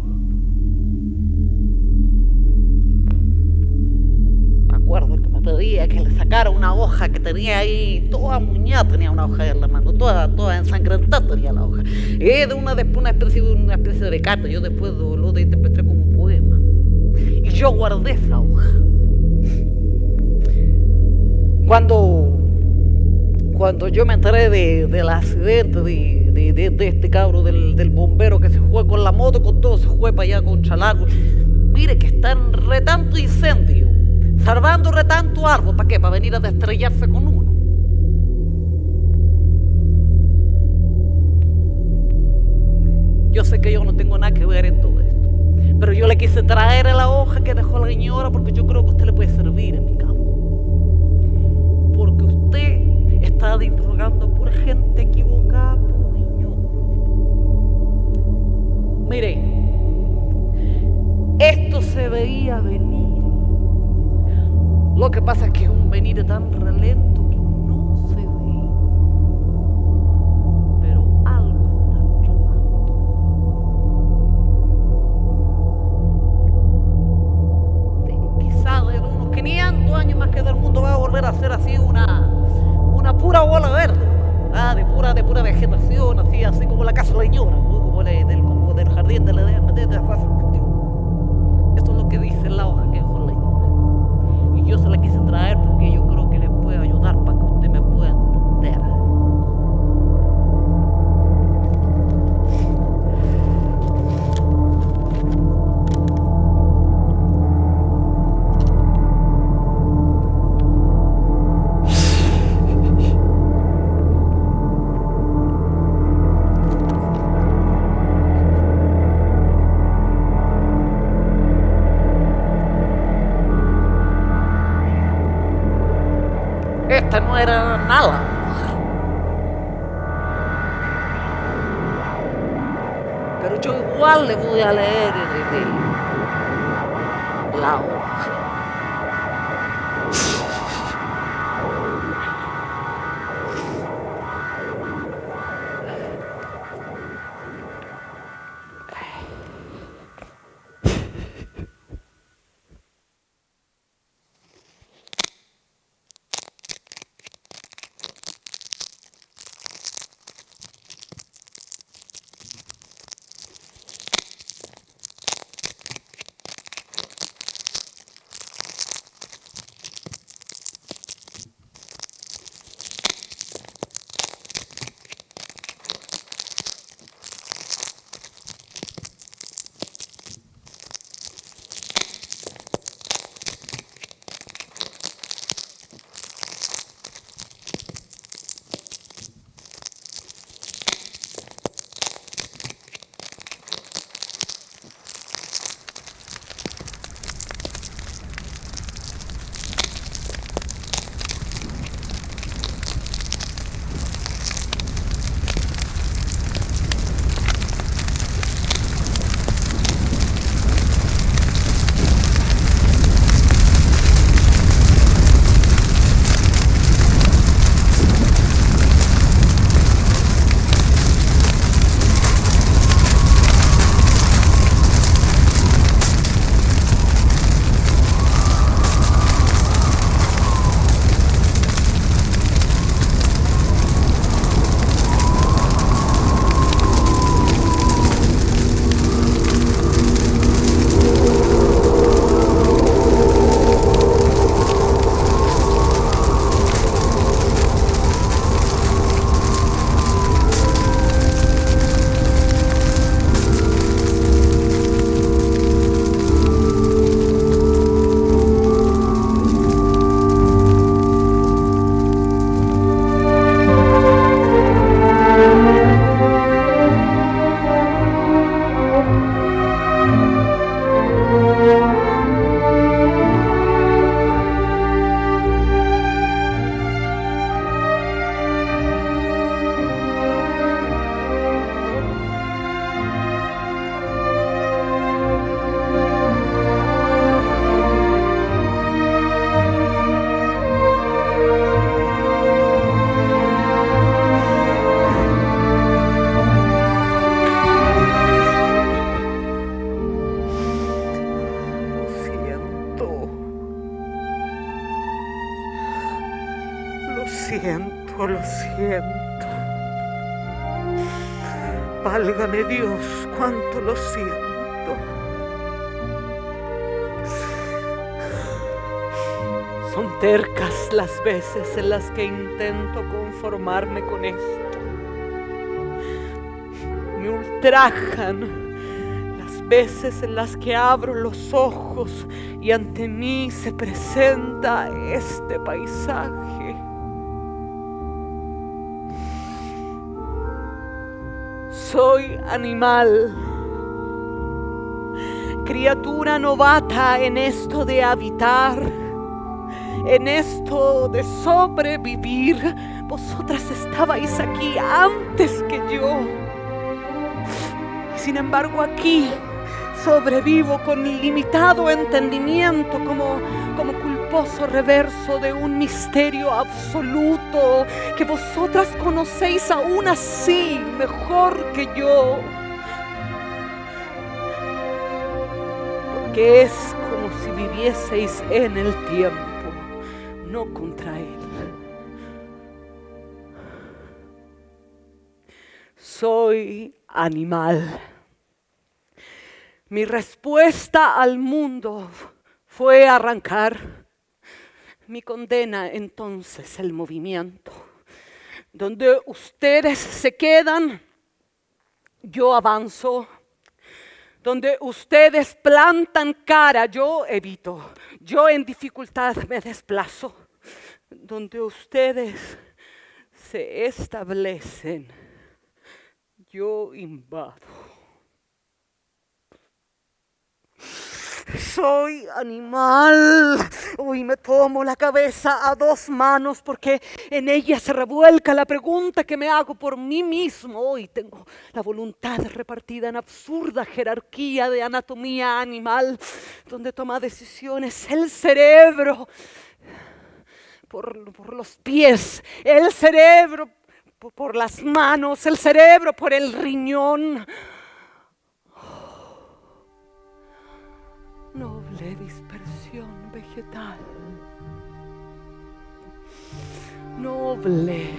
Speaker 1: Me acuerdo que me pedía que le sacara una hoja que tenía ahí, toda muñada, tenía una hoja en la mano, toda ensangrentada tenía la hoja. Y de una especie de carta, yo después lo interpreté como un poema. Y yo guardé esa hoja. Cuando yo me enteré del accidente de este cabro del bombero que se fue con la moto, con todo, se fue para allá con Chalago. Mire que están retanto incendio, salvando retanto árbol, ¿para qué? Para venir a destrellarse con uno. Yo sé que yo no tengo nada que ver en todo esto, pero yo le quise traer a la hoja que dejó la señora porque yo creo que a usted le puede servir en mi campo. Porque usted está interrogando por gente equivocada, niño. Mire, esto se veía venir. Lo que pasa es que es un venir tan relento que no se ve. Pero algo está tramando. Quizás de unos 500 años más que del mundo va a volver a ser así una pura bola verde, de pura vegetación, así como la casa de la señora, como del jardín de la edad, cuestión. Esto es lo que dice la hoja que dejó la señora. Y yo se la quise traer porque yo creo que le puede ayudar para que usted me pueda entender. Esta no era nada. Pero yo igual le voy a leer la hoja.
Speaker 2: siento. Válgame Dios, cuánto lo siento. Son tercas las veces en las que intento conformarme con esto. Me ultrajan las veces en las que abro los ojos y ante mí se presenta este paisaje. Soy animal, criatura novata en esto de habitar, en esto de sobrevivir. Vosotras estabais aquí antes que yo. Y sin embargo aquí sobrevivo con limitado entendimiento como culposo reverso de un misterio absoluto que vosotras conocéis aún así mejor que yo. Porque es como si vivieseis en el tiempo, no contra él. Soy animal. Mi respuesta al mundo fue arrancar. Mi condena entonces el movimiento. Donde ustedes se quedan, yo avanzo. Donde ustedes plantan cara, yo evito. Yo en dificultad me desplazo. Donde ustedes se establecen, yo invado. Soy animal. Hoy me tomo la cabeza a dos manos porque en ella se revuelca la pregunta que me hago por mí mismo. Hoy tengo la voluntad repartida en absurda jerarquía de anatomía animal, donde toma decisiones el cerebro por los pies, el cerebro por las manos, el cerebro por el riñón. Noble dispersión vegetal, noble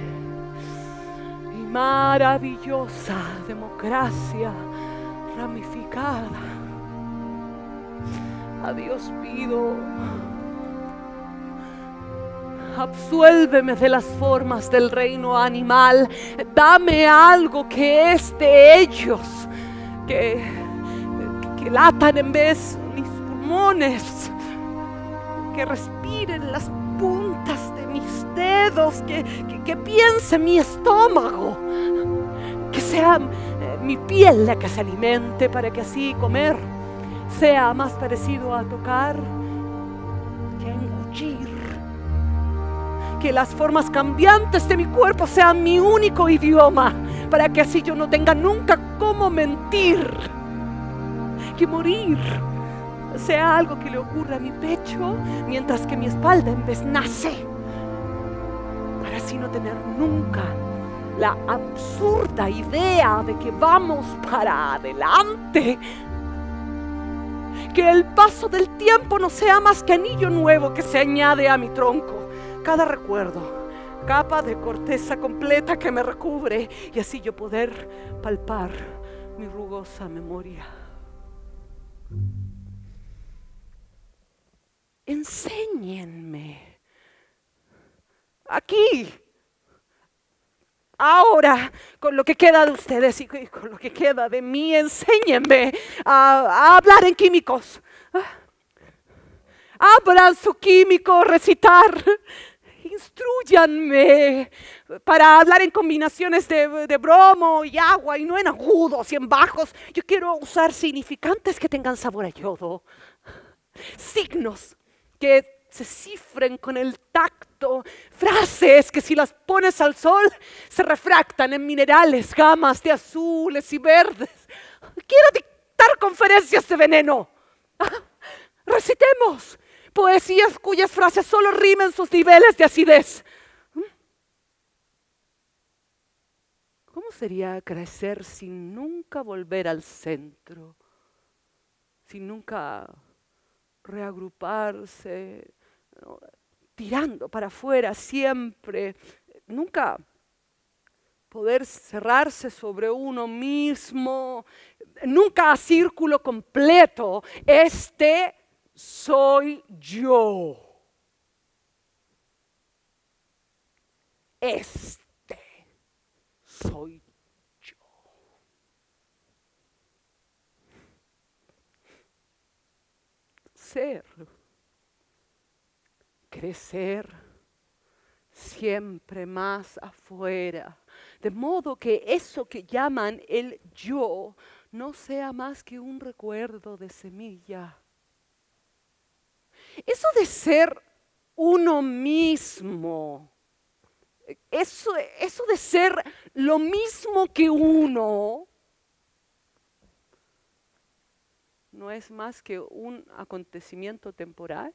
Speaker 2: y maravillosa democracia ramificada. A Dios pido, absuélveme de las formas del reino animal, dame algo que es de ellos, que latan en vez mis pulmones, que respiren las puntas de mis dedos, que piense mi estómago, que sea mi piel la que se alimente para que así comer sea más parecido a tocar que a engullir, que las formas cambiantes de mi cuerpo sean mi único idioma para que así yo no tenga nunca cómo mentir, que morir sea algo que le ocurra a mi pecho mientras que mi espalda en vez nace, para así no tener nunca la absurda idea de que vamos para adelante, que el paso del tiempo no sea más que anillo nuevo que se añade a mi tronco, cada recuerdo, capa de corteza completa que me recubre, y así yo poder palpar mi rugosa memoria. Enséñenme. Aquí. Ahora, con lo que queda de ustedes y con lo que queda de mí, enséñenme a hablar en químicos. Abran su químico recitar. Instrúyanme para hablar en combinaciones de bromo y agua y no en agudos y en bajos. Yo quiero usar significantes que tengan sabor a yodo. Signos que se cifren con el tacto, frases que si las pones al sol se refractan en minerales, gamas de azules y verdes. Quiero dictar conferencias de veneno. Recitemos poesías cuyas frases solo rimen sus niveles de acidez. ¿Cómo sería crecer sin nunca volver al centro? Sin nunca reagruparse, ¿no? Tirando para afuera siempre, nunca poder cerrarse sobre uno mismo, nunca a círculo completo. Este soy yo. Este soy yo. Ser, crecer, siempre más afuera, de modo que eso que llaman el yo no sea más que un recuerdo de semilla. Eso de ser uno mismo, eso de ser lo mismo que uno, no es más que un acontecimiento temporal.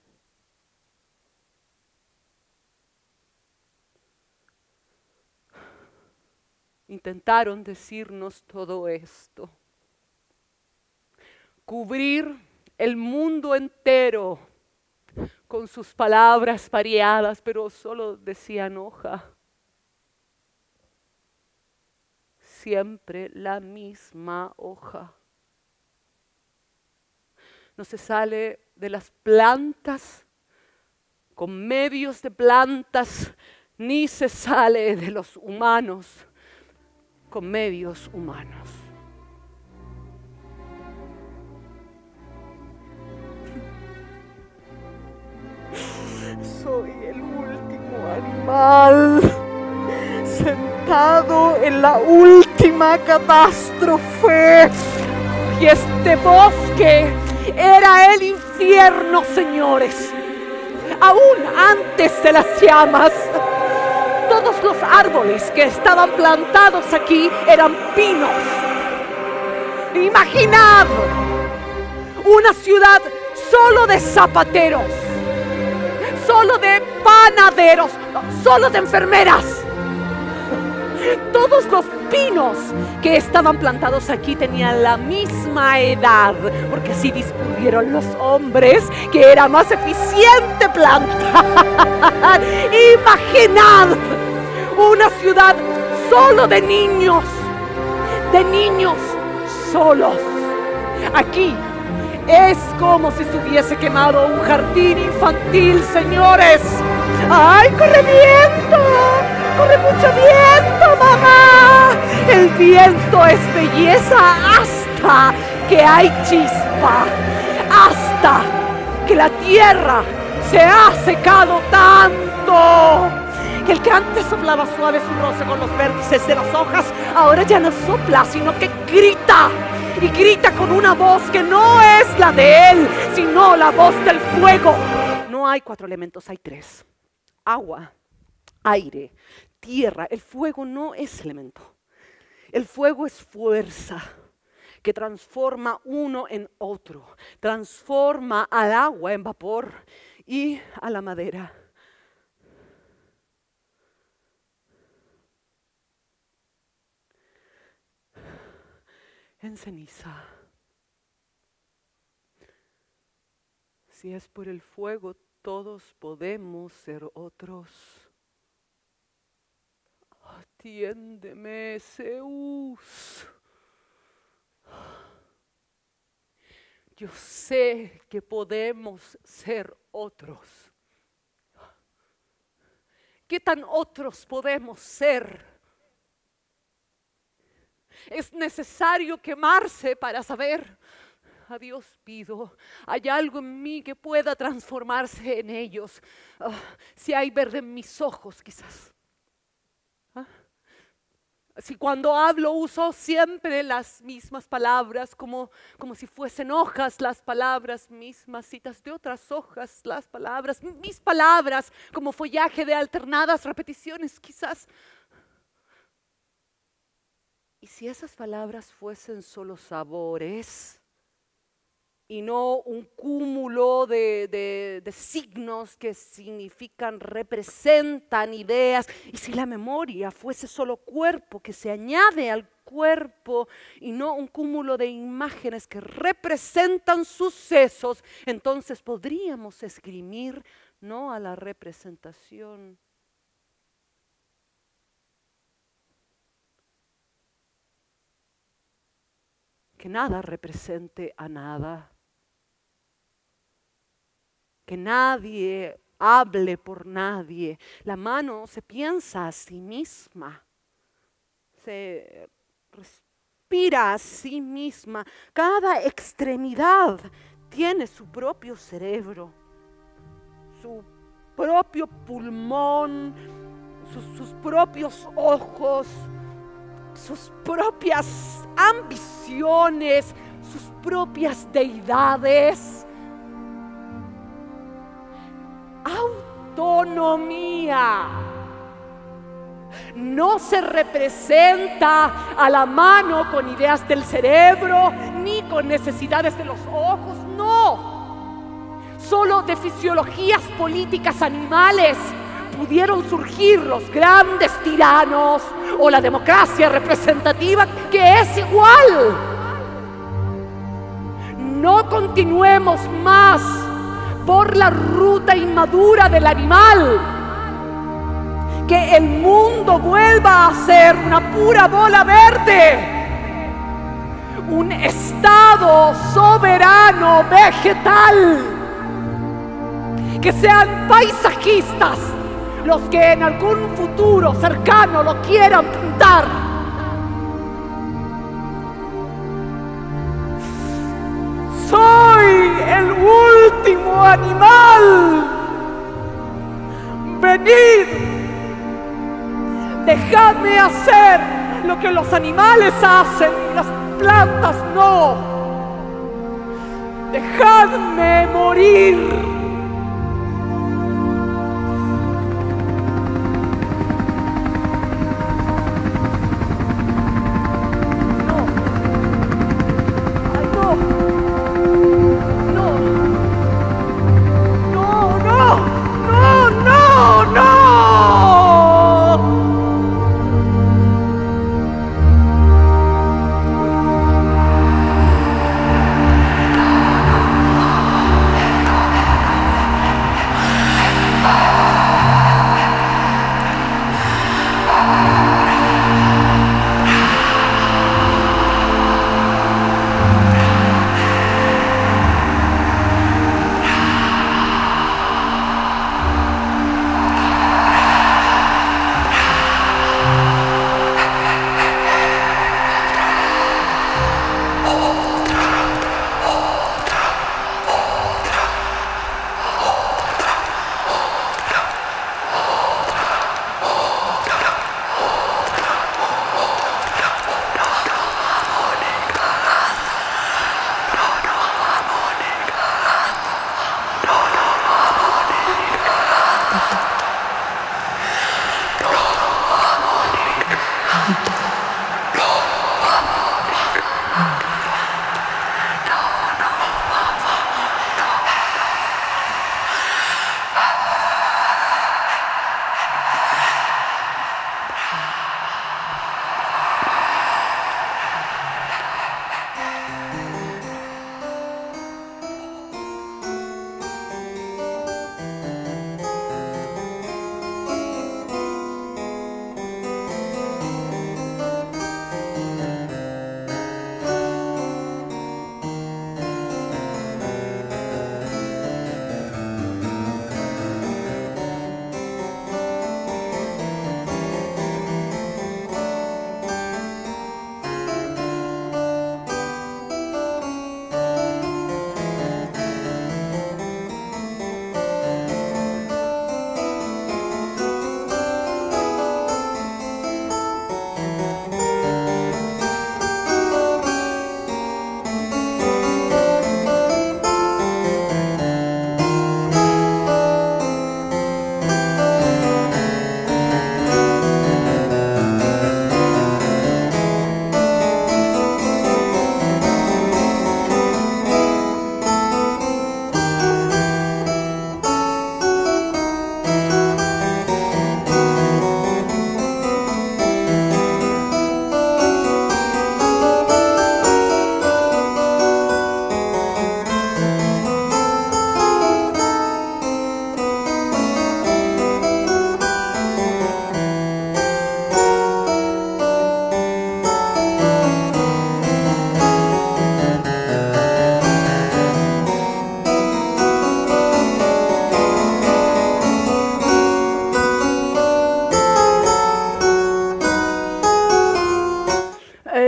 Speaker 2: Intentaron decirnos todo esto, cubrir el mundo entero con sus palabras variadas, pero solo decían hoja. Siempre la misma hoja. No se sale de las plantas con medios de plantas, ni se sale de los humanos con medios humanos. Soy el último animal sentado en la última catástrofe. Y este bosque era el infierno, señores. Aún antes de las llamas, todos los árboles que estaban plantados aquí eran pinos. Imaginad una ciudad solo de zapateros, solo de panaderos, solo de enfermeras. Todos los pinos que estaban plantados aquí tenían la misma edad, porque así discurrieron los hombres que era más eficiente plantar. Imaginad una ciudad solo de niños solos. Aquí es como si se hubiese quemado un jardín infantil, señores. ¡Ay, corre viento! ¡Corre mucho viento, mamá! El viento es belleza hasta que hay chispa, hasta que la tierra se ha secado tanto que el que antes soplaba suave su roce con los vértices de las hojas, ahora ya no sopla, sino que grita. Y grita con una voz que no es la de él, sino la voz del fuego. No hay 4 elementos, hay 3. Agua, aire, tierra. El fuego no es elemento. El fuego es fuerza que transforma uno en otro. Transforma al agua en vapor y a la madera en ceniza. Si es por el fuego, todos podemos ser otros. Atiéndeme, Zeus. Yo sé que podemos ser otros. ¿Qué tan otros podemos ser? Es necesario quemarse para saber. A Dios pido, hay algo en mí que pueda transformarse en ellos. Si hay verde en mis ojos, quizás. Si cuando hablo uso siempre las mismas palabras, como si fuesen hojas, las palabras mismas, citas de otras hojas, las palabras, mis palabras, como follaje de alternadas repeticiones, quizás. Y si esas palabras fuesen solo sabores y no un cúmulo de signos que significan, representan ideas, y si la memoria fuese solo cuerpo que se añade al cuerpo y no un cúmulo de imágenes que representan sucesos, entonces podríamos esgrimir no a la representación,
Speaker 1: que nada represente a nada, que nadie hable por nadie. La mano se piensa a sí misma, se respira a sí misma. Cada extremidad tiene su propio cerebro, su propio pulmón, sus propios ojos, sus propias ambiciones, sus propias deidades. Autonomía. No se representa a la mano con ideas del cerebro ni con necesidades de los ojos, no. Solo de fisiologías políticas animales pudieron surgir los grandes tiranos o la democracia representativa, que es igual. No continuemos más por la ruta inmadura del animal. Que el mundo vuelva a ser una pura bola verde, un estado soberano vegetal. Que sean paisajistas los que en algún futuro cercano lo quieran pintar. Soy el último animal. Venid, dejadme hacer lo que los animales hacen, las plantas no. Dejadme morir.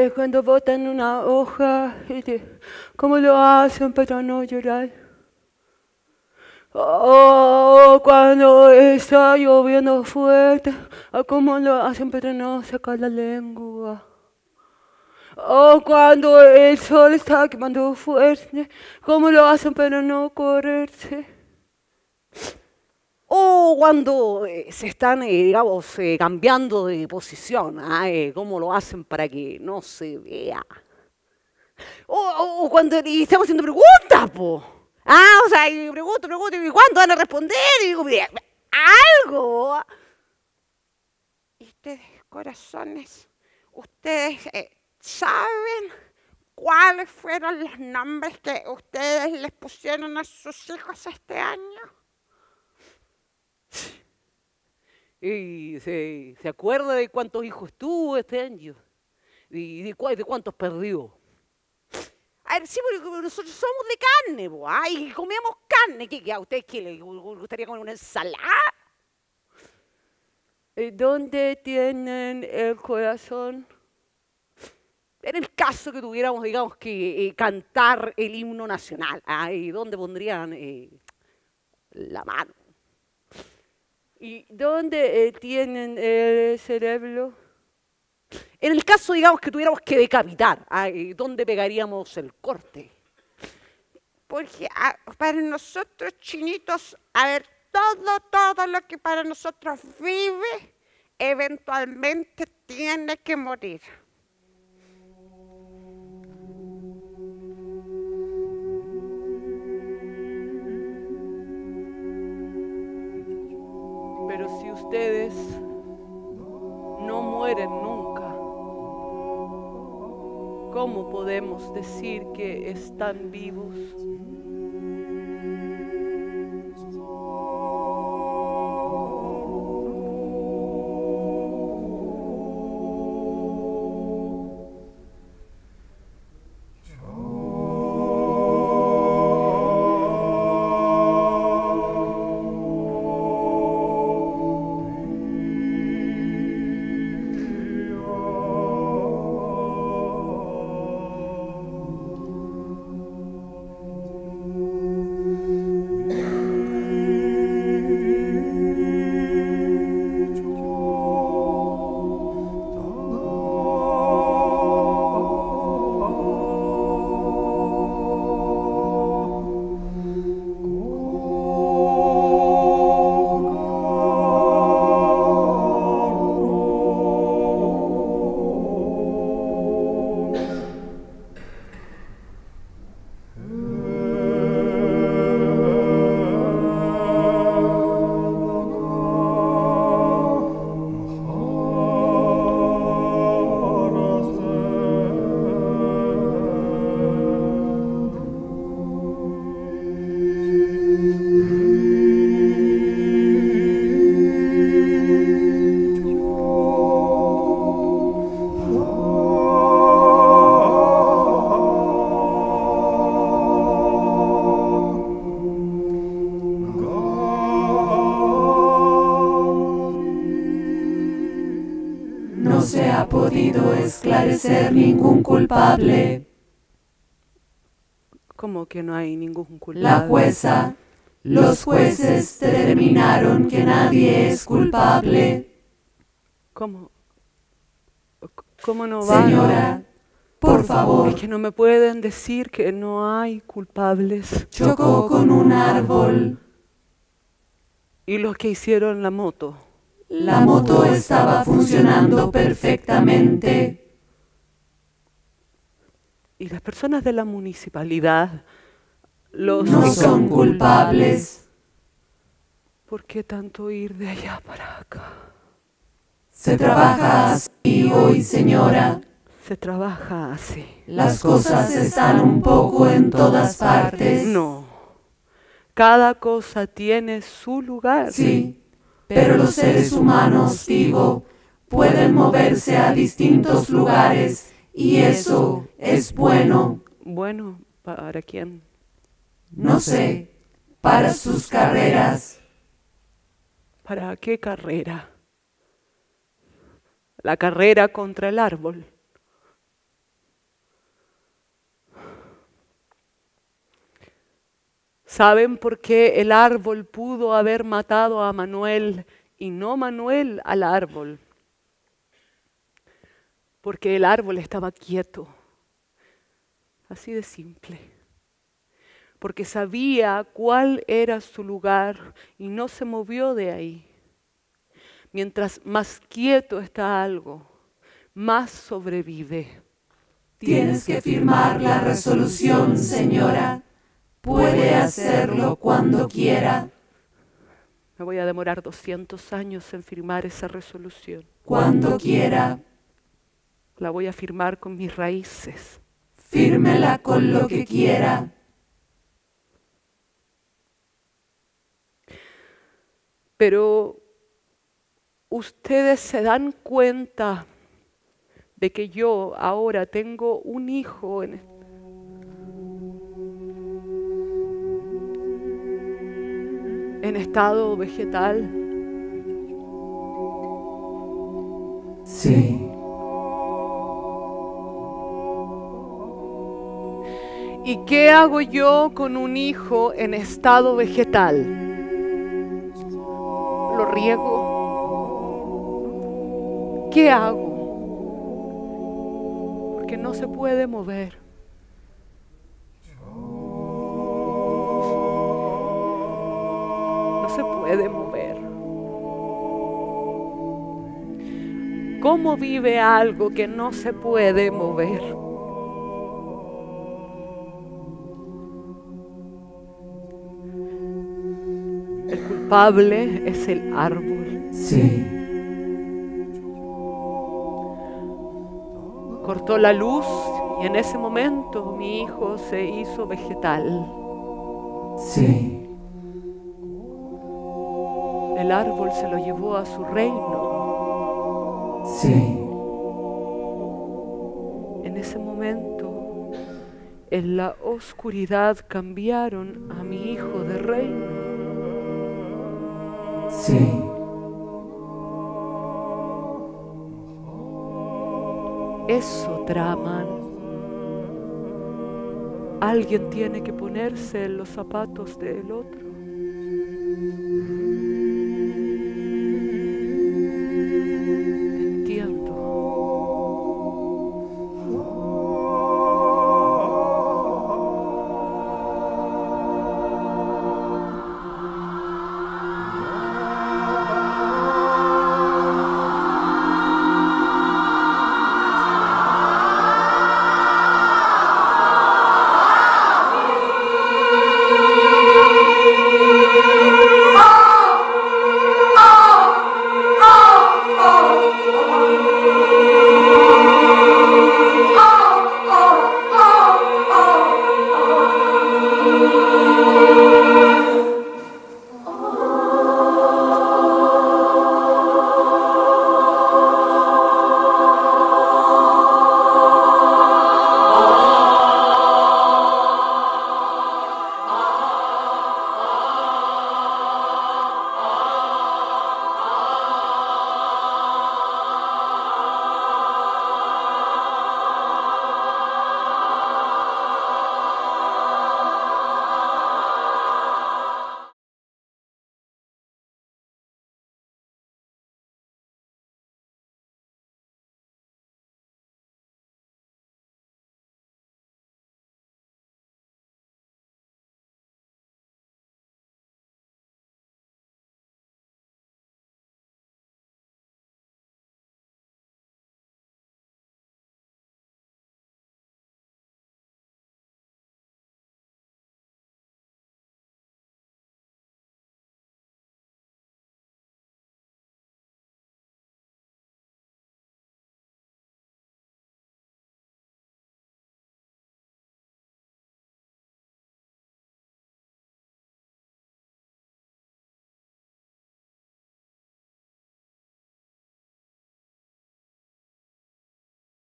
Speaker 2: ustedes cuando botan una hoja, ¿cómo lo hacen para no llorar? Oh, cuando está lloviendo fuerte, ¿cómo lo hacen para no sacar la lengua? Oh, cuando el sol está quemando fuerte, ¿cómo lo hacen para no correrse? O cuando se están, digamos, cambiando de posición, ¿cómo lo hacen para que no se vea? O cuando estamos haciendo preguntas, po. O sea, y pregunto, ¿y cuándo van a responder? Y digo, mira, algo. Y ustedes, corazones, ustedes saben cuáles fueron los nombres que ustedes les pusieron a sus hijos este año.
Speaker 1: ¿Y se acuerda de cuántos hijos tuvo este año? ¿Y de cuántos perdió?
Speaker 2: A ver, sí, porque nosotros somos de carne, y comemos carne. ¿A ustedes qué les gustaría comer una ensalada?
Speaker 1: ¿Dónde tienen el corazón?
Speaker 2: En el caso que tuviéramos, digamos, que cantar el himno nacional, ¿y dónde pondrían la mano?
Speaker 1: ¿Y dónde tienen el cerebro?
Speaker 2: En el caso, digamos, que tuviéramos que decapitar, ¿dónde pegaríamos el corte? Porque para nosotros, chinitos, a ver, todo lo que para nosotros vive, eventualmente tiene que morir.
Speaker 1: Pero si ustedes no mueren nunca, ¿cómo podemos decir que están vivos?
Speaker 5: se ha podido esclarecer ningún culpable.
Speaker 1: ¿Cómo que no hay ningún culpable?
Speaker 5: La jueza, los jueces determinaron que nadie es culpable.
Speaker 1: ¿Cómo no va?
Speaker 5: Señora, por favor.
Speaker 1: Es que no me pueden decir que no hay culpables.
Speaker 5: Chocó con un árbol.
Speaker 1: ¿Y los que hicieron la moto?
Speaker 5: La moto estaba funcionando perfectamente.
Speaker 1: ¿Y las personas de la municipalidad?
Speaker 5: No son culpables.
Speaker 1: ¿Por qué tanto ir de allá para acá?
Speaker 5: Se trabaja así hoy, señora.
Speaker 1: Se trabaja así.
Speaker 5: Las cosas están un poco en todas partes.
Speaker 1: No. Cada cosa tiene su lugar.
Speaker 5: Sí, pero los seres humanos, digo, pueden moverse a distintos lugares y eso es bueno.
Speaker 1: ¿Bueno para quién?
Speaker 5: No sé, para sus carreras.
Speaker 1: ¿Para qué carrera? La carrera contra el árbol. ¿Saben por qué el árbol pudo haber matado a Manuel y no Manuel al árbol? Porque el árbol estaba quieto. Así de simple. Porque sabía cuál era su lugar y no se movió de ahí. Mientras más quieto está algo, más sobrevive.
Speaker 5: Tienes que firmar la resolución, señora. Puede hacerlo cuando quiera.
Speaker 1: Me voy a demorar 200 años en firmar esa resolución.
Speaker 5: Cuando quiera.
Speaker 1: La voy a firmar con mis raíces.
Speaker 5: Fírmela con lo que quiera.
Speaker 1: Pero ustedes se dan cuenta de que yo ahora tengo un hijo en estado vegetal.
Speaker 5: Sí.
Speaker 1: ¿Y qué hago yo con un hijo en estado vegetal? ¿Lo riego? ¿Qué hago? Porque no se puede mover. No se puede mover. ¿Cómo vive algo que no se puede mover? El culpable es el árbol.
Speaker 5: Sí.
Speaker 1: Cortó la luz y en ese momento mi hijo se hizo vegetal.
Speaker 5: Sí.
Speaker 1: El árbol se lo llevó a su reino.
Speaker 5: Sí.
Speaker 1: En ese momento, en la oscuridad cambiaron a mi hijo de reino.
Speaker 5: Sí.
Speaker 1: Eso traman. Alguien tiene que ponerse en los zapatos del otro.